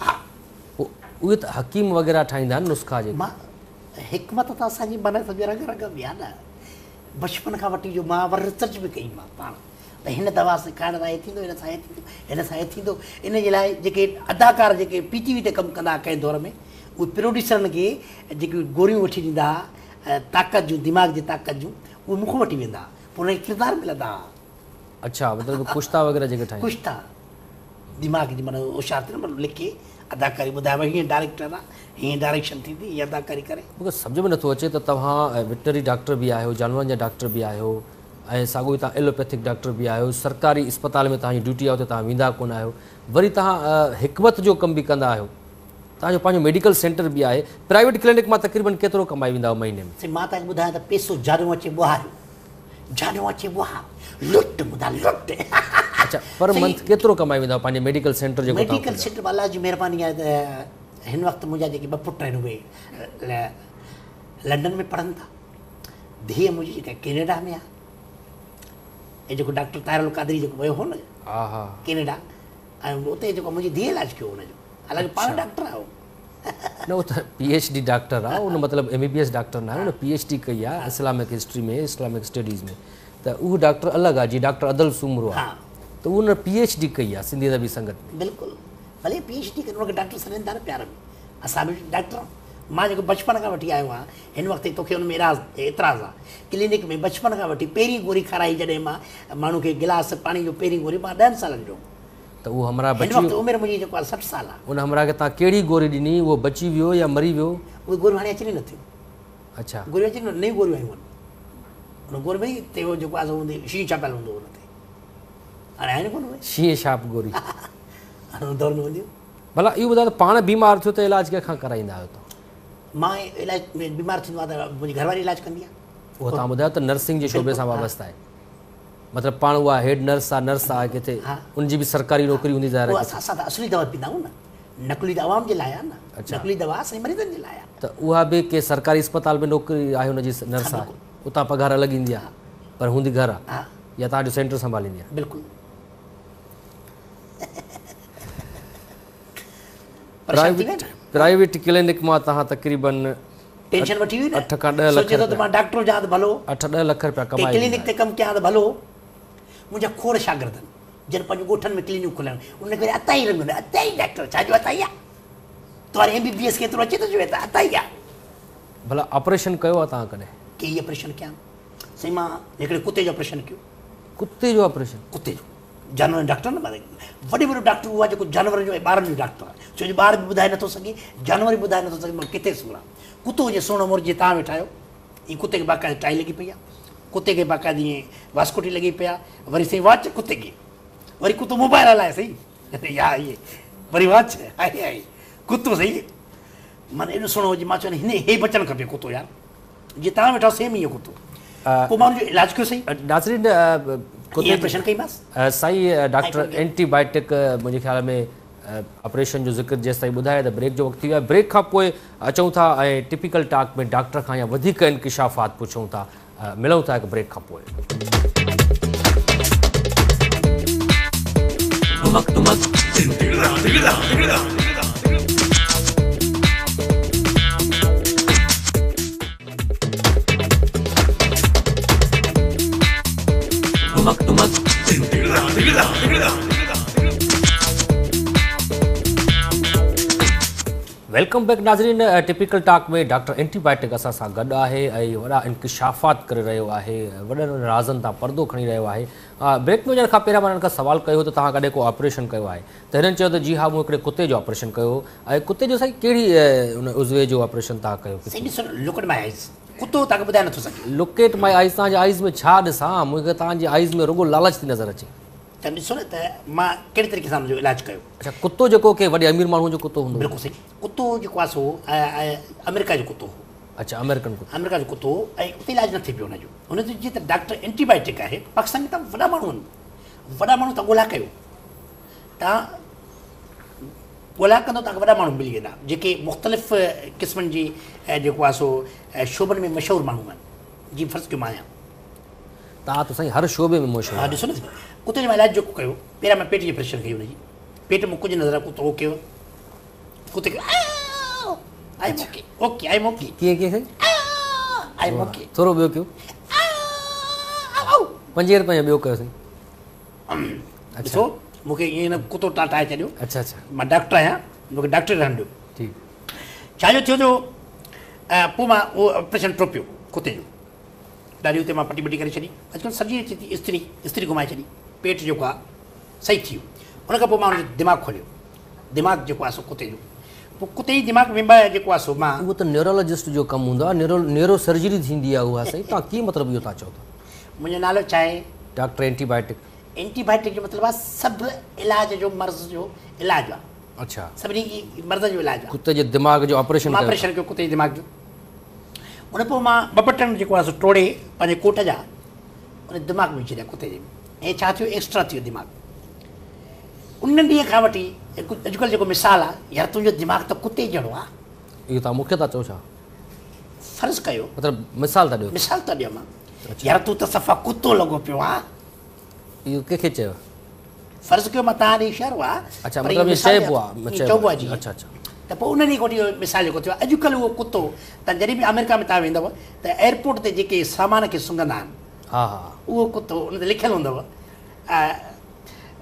Speaker 1: उहे त हकीम वग़ैरह ठाहींदा आहिनि नुस्ख़ा जेके?
Speaker 2: मां हिकमत त असांजी मन सम्झ रंग रंग में आहे न, बचपन खां वठी जो मां वर रिसर्च बि कई मां पाण, त हिन दवा सां खाइण सां हे थींदो, हिन सां हे थींदो, हिन सां हे थींदो। इन जे लाइ जेके अदाकार जेके पी टी वी ते कमु कंदा कंहिं दौर में, उहे प्रोड्यूसरनि खे जेके गोरियूं वठी ॾींदा हुआ ताक़त जूं, दिमाग़ जी ताक़त जूं, उहे मूंखां वठी वेंदा, पोइ हुनखे किरदारु मिलंदा हुआ।
Speaker 1: अच्छा, मतिलबु कुश्ता वग़ैरह जेके ठाहींदा?
Speaker 2: कुश्ता, दिमाग़ जी माना होशियार थी न लिखी अदाकारी ॿुधायो, हीअं डायरेक्टर आहे, हीअं डायरेक्शन थींदी, हीअं अदाकारी करे। मूंखे
Speaker 1: सम्झ में नथो अचे त तव्हां वेटनरी डॉक्टर बि आहियो, जानवरनि जा डॉक्टर बि आहियो, ऐं साॻियो ई तव्हां एलोपैथिक डॉक्टर बि आहियो, सरकारी अस्पताल में तव्हांजी ड्यूटी आहे उते तव्हां वेंदा कोन आहियो, वरी तव्हां हिकमत जो कमु बि कंदा आहियो, तव्हांजो पंहिंजो मेडिकल सेंटर बि आहे, प्राइवेट क्लिनिक मां तक़रीबन केतिरो कमाई वेंदा महीने में?
Speaker 2: मां तव्हांखे ॿुधायां त पैसो जानो अचे ॿुहार, जानो अचे ॿुहार, लुट ॿुधा लुट।
Speaker 1: अच्छा, पर मंथ केतिरो कमाई वेंदा पंहिंजे मेडिकल सेंटर जेको?
Speaker 2: मेडिकल सेंटर अलाह जी महिरबानी आहे त हिन वक़्तु मुंहिंजा जेके ॿ पुट आहिनि उहे लंडन में पढ़नि था, धीअ मुंहिंजी जेका कैनेडा में आहे, ऐं जेको डॉक्टर ताहिरुल क़ादरी जेको वियो हो न, हा हा कैनेडा, ऐं उते जेको मुंहिंजी धीअ इलाजु कयो हुनजो, हालांकि पाण डॉक्टर आहे
Speaker 1: न, उहो त पी एच डी डॉक्टर आहे, उन मतिलबु M B B S doctor न आहे, उन पी एच डी कई आहे इस्लामिक हिस्ट्री में, इस्लामिक स्टडीज़ में, त उहो डॉक्टर अलॻि आहे जी, डॉक्टर अदल सूमरो आहे। त उन पी एच डी कई आहे सिंधी अदबी संगत में।
Speaker 2: बिल्कुलु भले पी एच डी करे उनखे डॉक्टर सॾनि था न प्यार में, असां बि डॉक्टर मां जेको बचपन खां वठी आयो आहियां हिन वक़्तु तोखे हुन में एराज़ एतिराज़ आहे क्लिनिक में बचपन खां वठी पहिरीं गोरी खाराई जॾहिं मां माण्हू खे गिलास पाणी जो पहिरीं गोरी मां ॾहनि सालनि जो
Speaker 1: त उहो हमरा
Speaker 2: हिन
Speaker 1: बची
Speaker 2: वक़्तु उमिरि मुंहिंजी जेको आहे सठि साल आहे।
Speaker 1: उन हमरा खे तव्हां कहिड़ी गोरी ॾिनी, उहो बची वियो या मरी वियो?
Speaker 2: उहे गोरियूं हाणे अचनि नथियूं,
Speaker 1: अच्छा
Speaker 2: गोरियूं अचनि नयूं गोरियूं आयूं आहिनि, हुन गोरी में ते उहो जेको आहे हूंदी शींहं छापियल हूंदो हुन ते, हाणे आहिनि कोन उहे
Speaker 1: शींहं छाप गोरी
Speaker 2: हाणे उहो दौर में हूंदियूं।
Speaker 1: भला इहो ॿुधायो त पाण बीमार थियो त इलाज कंहिंखां कराईंदा आहियो तव्हां?
Speaker 2: मां इलाज में बीमार थींदो आहे त मुंहिंजी घरवारी इलाज कंदी आहे।
Speaker 1: उहो तव्हां ॿुधायो त नर्सिंग जे शोबे सां वाबस्ता आहे, मतिलबु पाण उहा हेड नर्स आहे, नर्स आहे किथे, उनजी बि सरकारी नौकिरी हूंदी ज़ाहिर आहे।
Speaker 2: असां असां त असली दवा पींदा आहियूं न, नकली त आवाम जे लाइ आहे न, नकली दवा असांजे मरीज़नि जे लाइ आहे।
Speaker 1: त उहा बि के सरकारी अस्पताल में नौकिरी आहे हुनजी नर्स आहे, उतां पघार अलॻि ईंदी आहे पर हूंदी घर आहे या तव्हांजो सेंटर संभालींदी आहे?
Speaker 2: बिल्कुलु
Speaker 1: प्राइवेट प्राइवेट क्लिनिक मां तव्हां तक़रीबन
Speaker 2: टेंशन वठी हुई न,
Speaker 1: अठ खां ॾह लख
Speaker 2: सोचे थो त मां डॉक्टर हुजां त भलो,
Speaker 1: अठ ॾह लख रुपया
Speaker 2: के
Speaker 1: कमाई
Speaker 2: क्लिनिक ते कमु कयां त भलो। मुंहिंजा खोड़ शागिर्द आहिनि जन पंहिंजो ॻोठनि में क्लिनिक खोलनि, उनखे अताई रंग न अताई डॉक्टर छाजो अताई आहे, तुम्हारे एम बी बी एस केतिरो अचे थो जो त अताई आहे।
Speaker 1: भला ऑपरेशन कयो आहे तव्हां कॾहिं?
Speaker 2: कई ऑपरेशन कया साईं, मां हिकिड़े कुते जो ऑपरेशन कयो।
Speaker 1: कुते जो ऑपरेशन?
Speaker 2: कुते जो, जानवर डॉक्टर न माने वॾे वॾो डॉक्टर उहा जेको जानवरनि जो ऐं ॿारनि जो डॉक्टर आहे, छो जो ॿार बि ॿुधाए नथो सघे, जानवर बि ॿुधाए नथो सघे मां किथे सूरां। कुतो हुजे सोण मोर जे तव्हां वेठा आहियो, हीअ कुते खे बाक़ाइदा टाई लॻी पई आहे, कुते खे बाक़ाइदा ईअं वास्कोटी लॻी पई आहे, वरी साईं वॉच कुते खे, वरी कुतो मोबाइल हलाए सही या इहे वरी वॉच आहे आहे कुतो सही, माना एॾो सुहिणो हुजे। मां चवंदा हिन हे बचणु खपे कुतो यार, जीअं तव्हां वेठा सेम इहो कुतो। पोइ मां हुनजो इलाजु कयो सही,
Speaker 1: नाज़रीन
Speaker 2: कुते ऑपरेशन कईमांसि
Speaker 1: साईं डॉक्टर एंटीबायोटिक मुंहिंजे ख़्याल में ऑपरेशन जो ज़िक्र जेसि ताईं ॿुधाए त ब्रेक जो वक़्तु थी वियो आहे। ब्रेक खां पोइ अचूं था ऐं टिपिकल टॉक में डॉक्टर खां या वधीक इंकिशाफ़ात पुछूं था, मिलूं था हिकु ब्रेक खां पोइ। वेलकम बैक नाज़रीन, टिपिकल टॉक में डॉक्टर एंटीबायोटिक असां सां गॾु आहे ऐं वॾा इंकिशाफ़ात करे रहियो आहे, वॾनि राज़नि तां पर्दो खणी रहियो आहे। ब्रेक में वञण खां पहिरियां मां हिननि खां सवाल कयो त तव्हां कॾहिं को ऑपरेशन कयो आहे? त हिननि चयो त जी हा, मूं हिकिड़े कुते जो ऑपरेशन कयो। ऐं कुते जो साईं कहिड़ी उन उज़वे जो ऑपरेशन तव्हां कयो?
Speaker 2: लुक एट माय आइज़, कुतो तव्हांखे ॿुधाए नथो सघे।
Speaker 1: लुक एट माय आइज़, तव्हांजे आइज़ में छा ॾिसां? मूंखे तव्हांजी आइज़ में रुगो लालच थी नज़र अचे।
Speaker 2: त ॾिसो न त मां कहिड़े तरीक़े सां हुनजो इलाजु कयो।
Speaker 1: अच्छा, कुतो जेको के वॾे अमीर माण्हू जो कुतो हूंदो?
Speaker 2: बिल्कुलु सही, कुतो जेको आहे सो अमेरिका जो कुतो हो।
Speaker 1: अच्छा, अमेरिकन कुतो,
Speaker 2: अमेरिका जो कुतो, ऐं उते इलाजु न थी पियो हुनजो। हुनजो जीअं त डॉक्टर एंटीबायोटिक आहे, पाकिस्तान में तव्हां वॾा माण्हू आहिनि, वॾा माण्हू तव्हां ॻोल्हा कयो, तव्हां ॻोल्हा कंदो तव्हांखे वॾा माण्हू मिली वेंदा जेके मुख़्तलिफ़ क़िस्मनि जी जेको आहे सो शोबनि में मशहूरु माण्हू आहिनि। जीअं फ़र्ज़ु कयो मां आहियां,
Speaker 1: तव्हां त साईं हर शोबे में मशहूरु।
Speaker 2: हा ॾिसो न, कुते जो मां इलाजु जेको कयो, पहिरियां मां पेट जी ऑपरेशन कई हुनजी, पेट में कुझु नज़र कुतो हो कयो, कुते खे आई मोके ओके आई मोके
Speaker 1: कीअं कीअं साईं
Speaker 2: आई मोके
Speaker 1: थोरो ॿियो कयो, पंजे रुपए जो ॿियो कयो साईं।
Speaker 2: ॾिसो मूंखे ईअं न कुतो तव्हां ठाहे छॾियो।
Speaker 1: अच्छा अच्छा,
Speaker 2: मां डॉक्टर आहियां, मूंखे डॉक्टर रहण ॾियो।
Speaker 1: ठीकु,
Speaker 2: छाजो थियो जो पोइ मां उहो ऑपरेशन टोपियो कुते जो, ॾाढी हुते मां पटी बटी करे छॾी। अॼुकल्ह सब्जी अचे थी, इस्त्री इस्त्री घुमाए छॾी, पेट जेको आहे सही थी वियो। हुन खां पोइ मां हुनजो दिमाग़ु खोलियो, दिमाग़ु जेको आहे सो कुते जो, पोइ कुते जी दिमाग़ में जेको आहे सो मां,
Speaker 1: उहो त न्यूरोलॉजिस्ट जो कमु हूंदो आहे, न्यूरो न्यूरो सर्जरी थींदी आहे उहा साईं। तव्हां कीअं मतिलबु इहो तव्हां चओ था?
Speaker 2: मुंहिंजो नालो छा आहे?
Speaker 1: Doctor antibiotic.
Speaker 2: एंटीबायोटिक जो मतिलबु आहे सभु इलाज जो मर्ज़ जो इलाजु आहे।
Speaker 1: अच्छा,
Speaker 2: सभिनी मर्ज़ जो इलाजु आहे।
Speaker 1: कुते जे दिमाग़ जो ऑपरेशन
Speaker 2: मां ऑपरेशन कयो कुते जे दिमाग़ जो। उन पोइ मां ॿ बटन जेको आहे सो टोड़े पंहिंजे कोट जा उन दिमाग़ में विझी छॾिया कुते जे में, ऐं छा थियो एक्स्ट्रा थियो दिमाग़। उन ॾींहं खां वठी अॼुकल्ह जेको मिसाल आहे, यार तुंहिंजो दिमाग़ त कुते जहिड़ो आहे,
Speaker 1: इहो तव्हां मूंखे था चओ छा?
Speaker 2: फ़र्ज़ु कयो,
Speaker 1: मतिलबु मिसाल था ॾियो?
Speaker 2: मिसाल था ॾियां मां, यार तूं त सफ़ा कुतो लॻो पियो आहे।
Speaker 1: इहो कंहिंखे चयो?
Speaker 2: फ़र्ज़ु कयो मां तव्हां ॾे इशारो आहे।
Speaker 1: अच्छा, मतिलबु चइबो आहे,
Speaker 2: चइबो आहे जी।
Speaker 1: अच्छा अच्छा,
Speaker 2: त पोइ उन ॾींहुं खां वठी इहो मिसाल जेको थियो आहे, अॼुकल्ह उहो कुतो तव्हां जॾहिं बि अमेरिका में तव्हां वेंदव त एयरपोर्ट ते जेके सामान खे सुंघंदा आहिनि,
Speaker 1: हा हा,
Speaker 2: उहो कुतो उन ते लिखियलु हूंदव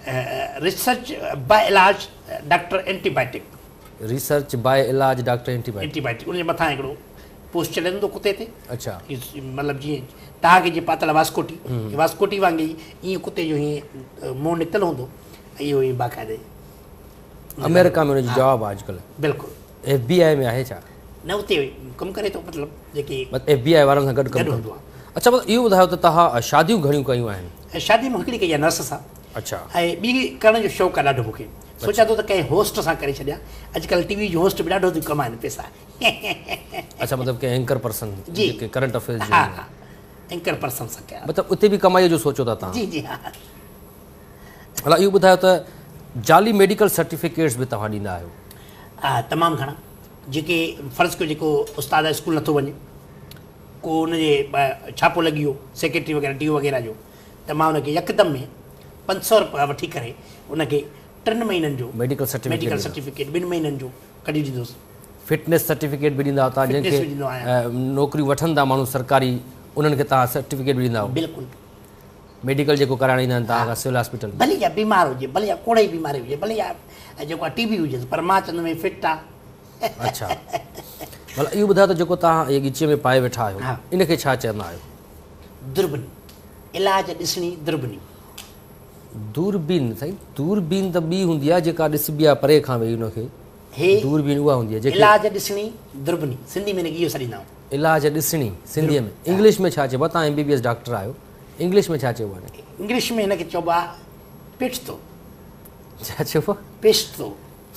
Speaker 2: रिसर्च बाय इलाज डॉक्टर एंटीबायोटिक
Speaker 1: रिसर्च बाय इलाज डॉक्टर एंटीबायोटिक
Speaker 2: एंटीबायोटिक उनजे मथां हिकिड़ो पोस्ट छॾे हूंदो कुते ते
Speaker 1: अच्छा
Speaker 2: मतिलबु जीअं तव्हांखे जीअं पातल वास्कोटी वास्कोटी वांगुरु ईअं कुते जो हीअं मुंहुं निकितल हूंदो इहो ई बाक़ाइदे
Speaker 1: अमेरिका में हुनजो जवाबु आहे अॼुकल्ह
Speaker 2: बिल्कुलु
Speaker 1: एफ बी आई में आहे छा
Speaker 2: न उते कमु करे थो मतिलबु जेके
Speaker 1: एफ बी आई वारनि सां गॾु
Speaker 2: गॾु
Speaker 1: कमु
Speaker 2: हूंदो
Speaker 1: कंदो अच्छा मतिलबु इहो ॿुधायो त तव्हां शादियूं घणियूं कयूं आहिनि
Speaker 2: आहे शादी में हिकिड़ी कई आहे नर्स सां
Speaker 1: अच्छा
Speaker 2: ऐं ॿी करण जो शौक़ु आहे ॾाढो मूंखे सोचां थो त कंहिं होस्ट सां करे छॾियां अॼुकल्ह टीवी जो होस्ट बि ॾाढो थी कमाइनि पैसा
Speaker 1: अच्छा मतिलबु के एंकर पर्सन
Speaker 2: जी।
Speaker 1: जेके करंट अफेयर्स
Speaker 2: हा हा एंकर पर्सन सां कया
Speaker 1: मतिलबु उते बि कमाईअ जो सोचो था तव्हां
Speaker 2: जी जी हा
Speaker 1: भला इहो ॿुधायो त जाली मेडिकल सर्टिफिकेट्स बि तव्हां ॾींदा आहियो
Speaker 2: हा तमामु घणा जेके फ़र्ज़ु कयो जेको उस्ताद स्कूल नथो वञे को हुनजे ॿ छापो लॻी वियो सेक्रेटरी वग़ैरह डी ओ वग़ैरह जो त मां हुनखे यकदमि में पंज सौ रुपया वठी करे उनखे टिनि महीननि जो
Speaker 1: मेडिकल सर्टिफिकेट
Speaker 2: मेडिकल सर्टिफिकेट ॿिनि महीननि जो कढी ॾींदुसि
Speaker 1: फिटनेस सर्टिफिकेट बि ॾींदा तव्हां
Speaker 2: Fitness
Speaker 1: जंहिंखे
Speaker 2: बि ॾींदो आहियां।
Speaker 1: अ, नौकिरियूं वठनि था माण्हू सरकारी उन्हनि खे तव्हां सर्टिफिकेट बि ॾींदा
Speaker 2: बिल्कुलु
Speaker 1: मेडिकल जेको कराइण ईंदा आहिनि तव्हां सिविल हॉस्पिटल में
Speaker 2: भले या बीमार हुजे भले या कोड़े जी बीमारी हुजे भले या जेको आहे टी बी हुजे पर मां चवंदो में फिट आहे
Speaker 1: अच्छा भला इहो ॿुधायो त जेको तव्हां इहे ॻिचीअ में पाए वेठा आहियो
Speaker 2: हा।
Speaker 1: इनखे छा चवंदा आहियो
Speaker 2: दुर्बिनी इलाज ॾिसणी दुर्बिनी
Speaker 1: दूरबीन साईं दूरबीन त ॿी हूंदी आहे जेका ॾिसबी आहे परे खां वेही हुनखे
Speaker 2: हे
Speaker 1: दूरबीन उहा हूंदी आहे जेके
Speaker 2: इलाज ॾिसणी दुर्बिनी सिंधी में इहो सॾींदा आहियूं
Speaker 1: इलाज ॾिसणी सिंधीअ में इंग्लिश में छा चइबो आहे तव्हां M B B S doctor आहियो इंग्लिश में छा चइबो आहे
Speaker 2: इंग्लिश में हिनखे चइबो आहे पिश्तो
Speaker 1: छा चइबो आहे
Speaker 2: पिश्तो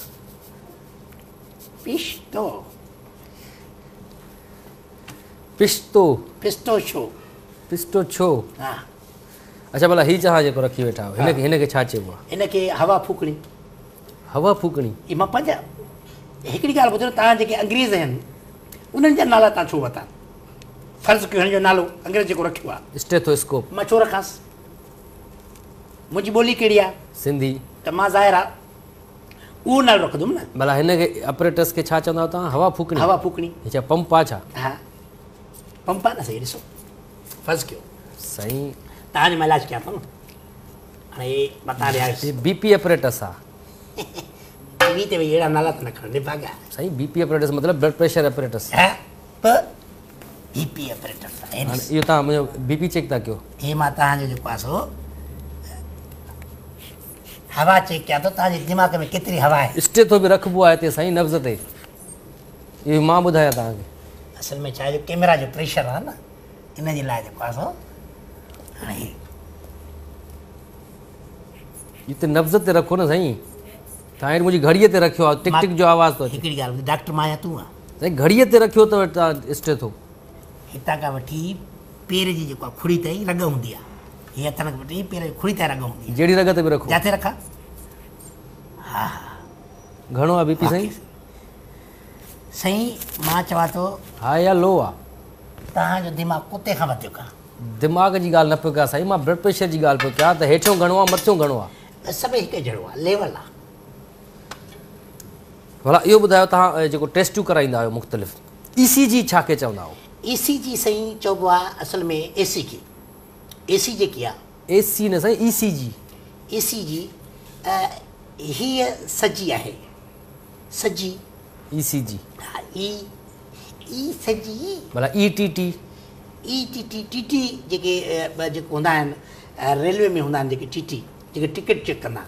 Speaker 2: पिश्तो
Speaker 1: पिश्तो
Speaker 2: पिश्तो छो
Speaker 1: पिश्तो छो
Speaker 2: हा
Speaker 1: अच्छा भला हीउ चवां जेको रखी वेठा आहियो हिनखे हिनखे छा चइबो आहे
Speaker 2: हिनखे हवा फूकणी
Speaker 1: हवा फूकणी
Speaker 2: ही मां पंहिंजा हिकिड़ी ॻाल्हि ॿुधो तव्हां जेके अंग्रेज़ आहिनि उन्हनि जा नाला तव्हां छो वरिता फ़र्ज़ु कयो हिन जो नालो अंग्रेज़ जेको रखियो आहे
Speaker 1: स्टेथोस्कोप
Speaker 2: मां छो रखांसि मुंहिंजी ॿोली कहिड़ी आहे
Speaker 1: सिंधी
Speaker 2: त मां ज़ाहिर आहे उहो नालो रखंदुमि न
Speaker 1: भला हिनखे ऑपरेटर्स खे छा चवंदा आहियो तव्हां हवा फूकणी
Speaker 2: हवा फूकणी
Speaker 1: छा पंप आहे छा
Speaker 2: हा पंप आहे न सही ॾिसो फ़र्ज़ु कयो
Speaker 1: साईं
Speaker 2: तव्हांजो मां इलाजु कयां थो न हाणे मां तव्हां ॾे
Speaker 1: बी पी ऑपरेटर्स आहे
Speaker 2: टीवी ते वेही अहिड़ा नाला त न खणनि भाॻा
Speaker 1: साईं बी पी ऑपरेटर्स मतिलबु ब्लड प्रेशर ऑपरेटर्स
Speaker 2: हा पर बी पी ऑपरेटर आहे
Speaker 1: हाणे इहो तव्हां मुंहिंजो बी पी चेक था कयो
Speaker 2: हे मां तव्हांजो जेको आहे सो हवा चेक कयां थो तव्हांजे दिमाग़ में केतिरी हवा आहे
Speaker 1: स्टेथो बि रखिबो आहे हिते साईं नब्ज़ ते इहो मां ॿुधायां तव्हांखे
Speaker 2: असल में छा आहे जो कैमरा जो प्रेशर आहे न इन जे लाइ जेको आहे सो हाणे
Speaker 1: हिते नब्ज़ ते रखो न साईं तव्हां हेठि मुंहिंजी घड़ीअ ते रखियो आहे टिक टिक जो आवाज़ थो अचे
Speaker 2: हिकिड़ी ॻाल्हि ॿुधी डॉक्टर मां आहियां तूं आहे
Speaker 1: साईं घड़ीअ ते रखियो अथव तव्हां स्टेथो
Speaker 2: हितां खां वठी पेर जी जेको आहे खुड़ी ताईं रग हूंदी आहे हीअ हथनि खां वठी पेर जी खुड़ी ताईं रग हूंदी
Speaker 1: जहिड़ी रग ते बि रखो
Speaker 2: आहे जिते रखां हा
Speaker 1: घणो आहे बी पी साईं
Speaker 2: साईं मां चवां थो
Speaker 1: हा या लो आहे
Speaker 2: तव्हांजो दिमाग़ कुते खां वधियो आहे
Speaker 1: दिमाग़ जी ॻाल्हि न पियो कयां साईं मां ब्लड प्रेशर जी ॻाल्हि पियो कयां त हेठियों घणो आहे मथियों घणो आहे
Speaker 2: सभई हिकु जहिड़ो आहे लेवल आहे
Speaker 1: भला इहो ॿुधायो तव्हां जेको टेस्टियूं कराईंदा आहियो मुख़्तलिफ़ ई सी जी छा खे चवंदा आहियो
Speaker 2: ए सी जी साईं चइबो आहे असल में ए सी खे ए सी जेकी आहे
Speaker 1: ए सी न साईं ई सी जी
Speaker 2: ए सी जी हीअ सजी आहे सजी
Speaker 1: ई सी जी
Speaker 2: हा ई ई सजी
Speaker 1: भला E T T
Speaker 2: E T T T T जेके ॿ जेके हूंदा आहिनि रेलवे में हूंदा आहिनि जेके टी टी जेके टिकट चेक कंदा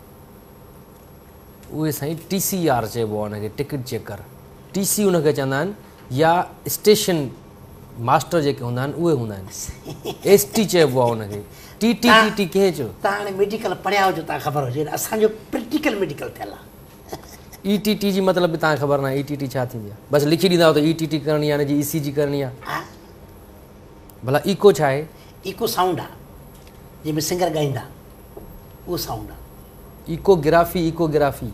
Speaker 1: उहे साईं टी सी आर चइबो आहे हुनखे टिकट चेकर टी सी हुनखे चवंदा आहिनि या स्टेशन मास्टर जेके हूंदा आहिनि उहे हूंदा आहिनि एस टी चइबो आहे हुनखे टी टी टी टी कंहिं चयो
Speaker 2: तव्हां हाणे मेडिकल पढ़िया हुजो तव्हां ख़बर हुजे असांजो प्रैक्टिकल मेडिकल थियल आहे
Speaker 1: ई टी टी जी मतिलबु बि तव्हांखे ख़बर न आहे ई टी टी छा थींदी आहे बसि लिखी ॾींदा त ई टी टी करणी आहे हिनजी ई सी जी करणी आहे
Speaker 2: हा
Speaker 1: भला इको छा आहे
Speaker 2: इको साउंड आहे जंहिंमें सिंगर ॻाईंदा उहो साउंड आहे
Speaker 1: इकोग्राफी इकोग्राफी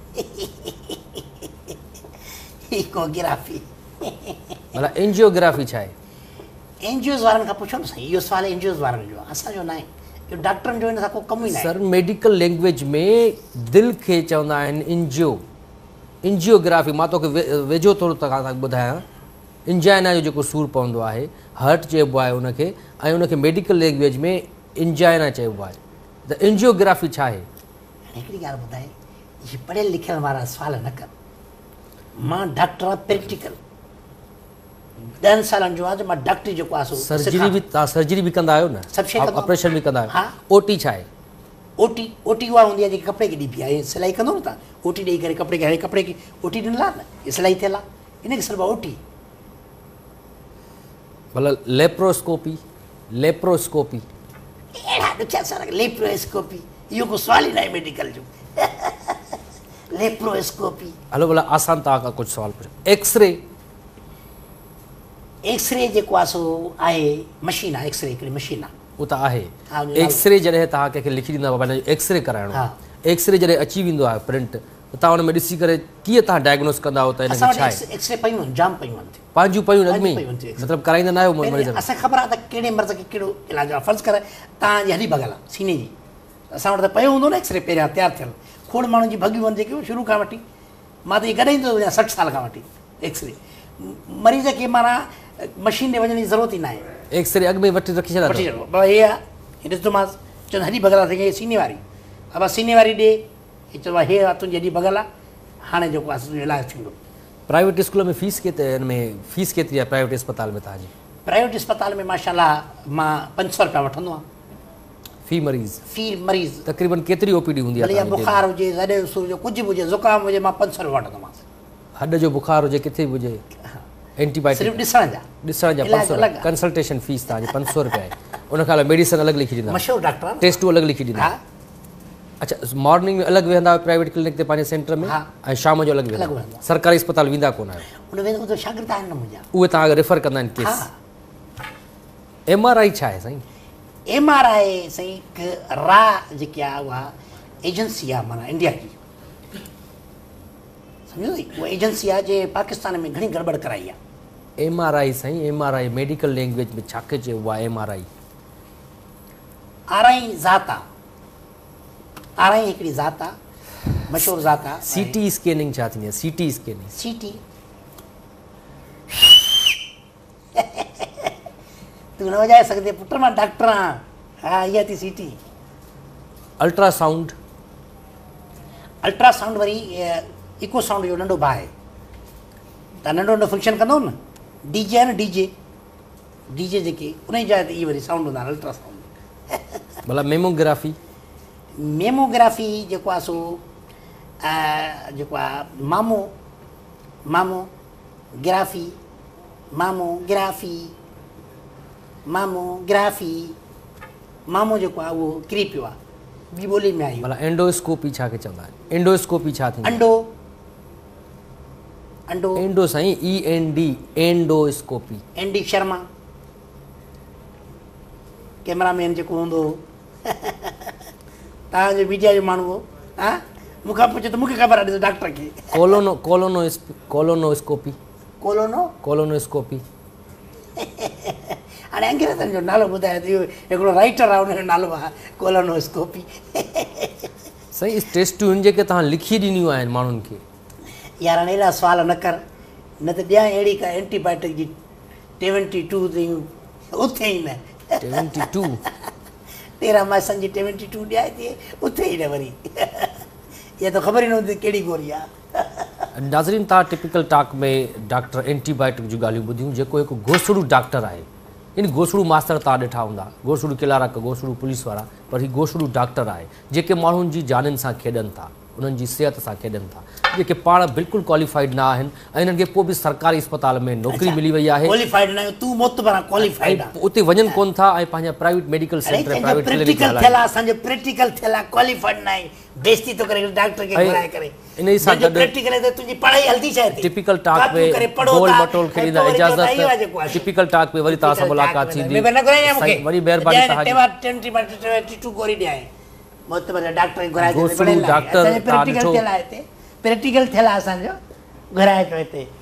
Speaker 2: इकोग्राफी
Speaker 1: भला एंजियोग्राफी छा आहे
Speaker 2: एनजीओस वारनि खां पुछो न साईं इहो सुवालु एनजीओस वारनि जो आहे असांजो न आहे इहो डॉक्टरनि जो हिन सां को कमु ई न आहे
Speaker 1: सर मेडिकल लैंग्वेज में दिलि खे चवंदा आहिनि इंजियो इंजियोग्राफी मां तोखे वे वेझो थोरो तव्हांखे ॿुधायां इंजाइना जो जेको सूरु पवंदो आहे हर्ट चइबो आहे उनखे ऐं उनखे मेडिकल लैंग्वेज में इंजाइना चइबो आहे त इंजियोग्राफी छा आहे
Speaker 2: हिकिड़ी ॻाल्हि ॿुधाए, इहे पढ़ियल लिखियल वारा सुवाल न कर। मां डॉक्टर आहियां प्रैक्टिकल, ॾहनि सालनि जो आहे जो मां डॉक्टरी जेको आहे सो
Speaker 1: सर्जरी बि तव्हां सर्जरी बि कंदा आहियो न?
Speaker 2: सभु शइ कंदो आहियां।
Speaker 1: ऑपरेशन बि कंदा
Speaker 2: हा।
Speaker 1: आहियो। ओटी छा आहे?
Speaker 2: ओटी ओटी उहा हूंदी आहे जेके कपिड़े खे ॾिबी आहे। सिलाई कंदो न तव्हां, ओटी ॾेई करे कपिड़े खे, हाणे कपिड़े खे ओटी ॾिनल आहे न, इहा सिलाई थियल आहे, इनखे सभु ओटी।
Speaker 1: मतिलबु लेप्रोस्कोपी, लेप्रोस्कोपी
Speaker 2: अहिड़ा ॾुखिया सारा लेप्रोस्कोपी, इहो को सुवाल ई न आहे मेडिकल जो। लेप्रोस्कोपी।
Speaker 1: हलो भला आसान तव्हां खां कुझु सुवाल पुछो। एक्सरे,
Speaker 2: एक्सरे जेको आहे सो आहे मशीन आहे, एक्सरे हिकिड़ी मशीन आहे।
Speaker 1: उहो त आहे।
Speaker 2: हा, उन जो
Speaker 1: एक्सरे जॾहिं तव्हां कंहिंखे लिखी ॾींदा बाबा हिन जो एक्सरे कराइणो,
Speaker 2: हा।
Speaker 1: एक्सरे जॾहिं अची वेंदो आहे प्रिंट, त तव्हां हुन में ॾिसी करे कीअं तव्हां डायग्नोस कंदा हो त हिनखे
Speaker 2: असां
Speaker 1: छा
Speaker 2: वटि
Speaker 1: आहे?
Speaker 2: एक्सरे पयूं आहिनि, जाम पयूं आहिनि।
Speaker 1: पंहिंजूं पयूं अॻ में
Speaker 2: पंहिंजूं पयूं आहिनि।
Speaker 1: मतिलबु कराईंदा न आहियो मरीज़?
Speaker 2: असांखे ख़बर आहे त कहिड़े मर्ज़ खे कहिड़ो इलाजु आहे। फ़र्ज़ु कर तव्हांजी हॾी भॻल आहे सीने जी, असां वटि त पियो हूंदो न एक्सरे पहिरियां तयारु थियल। खोड़ माण्हुनि जी भॻियूं आहिनि जेके शुरू खां वठी, मां त इहे गॾाईंदो वञा सठि साल खां वठी एक्सरे। मरीज़ खे माना मशीन ॾे वञण जी ज़रूरत ई न आहे,
Speaker 1: एक्सरे अॻ में वठी रखी छॾिया
Speaker 2: वठी
Speaker 1: अथव?
Speaker 2: छॾियो बाबा हे आहे, हे ॾिसंदो मां चवंदो हॾी भॻल आहे साईं, सीने वारी। अब सीने वारी ॾे, हे चवंदो आहे हे आहे तुंहिंजी हॾी भॻल आहे, हाणे जेको आहे तुंहिंजो इलाजु थींदो।
Speaker 1: प्राइवेट स्कूल में फीस केतिरी, हिन में फीस केतिरी आहे प्राइवेट अस्पताल में तव्हांजी?
Speaker 2: प्राइवेट अस्पताल में माशाल्लाह मां पंज सौ रुपया वठंदो आहियां
Speaker 1: फी मरीज़।
Speaker 2: फी मरीज़।
Speaker 1: तक़रीबन केतिरी ओपीडी हूंदी
Speaker 2: भले या
Speaker 1: आहे?
Speaker 2: बुखार हुजे, हॾे सूर जो कुझु बि हुजे, ज़ुकाम हुजे, मां पंज सौ रुपया वठंदोमांसि।
Speaker 1: हॾ जो बुखार हुजे, किथे बि हुजे, एंटीबायोटिक
Speaker 2: सिर्फ़ु ॾिसण जा,
Speaker 1: ॾिसण जा पंज
Speaker 2: इलाजु
Speaker 1: सौ
Speaker 2: अलॻि आहे।
Speaker 1: कंसल्टेशन फीस तव्हांजी पंज सौ रुपया आहे। उन खां अलावा मेडिसिन अलॻि लिखी ॾींदा,
Speaker 2: मशहूरु डॉक्टर आहे।
Speaker 1: टेस्टूं अलॻि लिखी ॾींदा।
Speaker 2: हा
Speaker 1: अच्छा, मॉर्निंग में अलॻि वेहंदा आहियो प्राइवेट क्लिनिक ते पंहिंजे सेंटर में,
Speaker 2: हा।
Speaker 1: ऐं शाम जो अलॻि
Speaker 2: अलॻि
Speaker 1: वेहंदा?
Speaker 2: वेहंदा।
Speaker 1: सरकारी अस्पताल वेंदा कोन आहियो?
Speaker 2: उन वेंदो त शागिर्द आहिनि न मुंहिंजा।
Speaker 1: उहे तव्हांखे रेफर कंदा आहिनि केस?
Speaker 2: हा।
Speaker 1: एम आर आई छा आहे साईं?
Speaker 2: एम आर आई साईं हिकु रा जेकी आहे उहा एजेंसी आहे, माना इंडिया जी, सम्झो नी, उहा एजेंसी आहे जे पाकिस्तान में घणी गड़बड़ कराई आहे।
Speaker 1: एम आर आई साईं, M R I medical language में छा खे चइबो आहे? M R I
Speaker 2: R I ज़ात आहे, आर आई हिकिड़ी ज़ात आहे, मशहूरु ज़ात आहे।
Speaker 1: सी टी स्कैनिंग छा थींदी आहे? C T scanning
Speaker 2: C T तूं न वॼाए सघंदे पुट, मां डॉक्टर आहियां। हा, इहा थी सी टी।
Speaker 1: अल्ट्रासाउंड,
Speaker 2: अल्ट्रासाउंड वरी इको साउंड जो नंढो भाउ आहे, त नंढो नंढो फंक्शन कंदो न, डी जे आहे न, डी जे डी जे जेके उन जी जाइ ते इहे वरी साउंड हूंदा आहिनि, अल्ट्रासाउंड।
Speaker 1: मतिलबु मेमोग्राफी,
Speaker 2: मेमोग्राफी जेको आहे सो जेको आहे मामो मामोग्राफी मामोग्राफी मामोग्राफी मामो जेको आहे उहो किरी पियो आहे, ॿी ॿोली में आई।
Speaker 1: मतिलबु एंडोस्कोपी छा खे चवंदा आहिनि? एंडोस्कोपी छा थींदी?
Speaker 2: अंडो अंडो
Speaker 1: एंडो साईं, E N D, endoscopy.
Speaker 2: N D Sharma cameraman जेको हूंदो तव्हांजो मीडिया जो माण्हू हो, हा, मूंखां पुछे त मूंखे ख़बर आहे, ॾिसो डॉक्टर खे।
Speaker 1: कोलोनो कोलोनो कोलोनोस्कोपी,
Speaker 2: कोलोनो
Speaker 1: कोलोनोस्कोपी
Speaker 2: हाणे अंग्रेज़नि जो नालो ॿुधाए त इहो हिकिड़ो राइटर आहे, हुनजो नालो आहे कोलोनोस्कोपी।
Speaker 1: साईं टेस्टूं आहिनि जेके तव्हां लिखी ॾिनियूं आहिनि माण्हुनि खे।
Speaker 2: यार हाणे अहिड़ा सुवाल न कर, न त ॾियां अहिड़ी का एंटीबायोटिक जी टेवंटी टू अथई, उथे ई न
Speaker 1: टेवंटी टू
Speaker 2: तेरहं मासनि जी टेवंटी टू ॾियाए थी, उथे ई न वरी। इहा त ख़बर ई न हूंदी कहिड़ी गोरी आहे।
Speaker 1: नाज़रीन, तव्हां टिपिकल टॉक में डॉक्टर एंटीबायोटिक जूं ॻाल्हियूं ॿुधियूं, जेको हिकु घोसड़ू डॉक्टर आहे। इन घोसड़ू मास्तर तव्हां ॾिठा हूंदा, घोसड़ू किलारक, घोसड़ू पुलिस वारा, पर हीउ घोसड़ू डॉक्टर आहे जेके माण्हुनि जी जाननि सां खेॾनि था, उन्हनि जी सिहत सां खेॾनि था, जेके पाण बिल्कुलु क्वालिफाइड न आहिनि, ऐं इन्हनि खे पोइ बि सरकारी अस्पताल में नौकिरी मिली वई आहे।
Speaker 2: क्वालिफाइड न आहियो तूं, मोतबर क्वालिफाइड आहे,
Speaker 1: उते वञनि कोन था, ऐं पंहिंजा private medical centre, private clinic
Speaker 2: practical थियल आहे, असांजो प्रैक्टिकल थियल आहे, क्वालिफाइड न आहे, बेइज्जती थो करे डॉक्टर खे घुराए करे।
Speaker 1: इन ई सां गॾु
Speaker 2: प्रैक्टिकल आहे त तुंहिंजी पढ़ाई हलदी छा आहे?
Speaker 1: टिपिकल टॉक में गोल मटोल खे ॾींदा इजाज़त। टिपिकल टॉक में वरी तव्हां सां मुलाक़ात थींदी, वरी महिरबानी
Speaker 2: तव्हांजी टू गोरी ॾियां मोतबर डॉक्टर खे घुराए
Speaker 1: घोसड़ू डॉक्टर
Speaker 2: प्रैक्टिकल थियल आहे, हिते प्रैक्टिकल थियल आहे असांजो, घुराए थो हिते।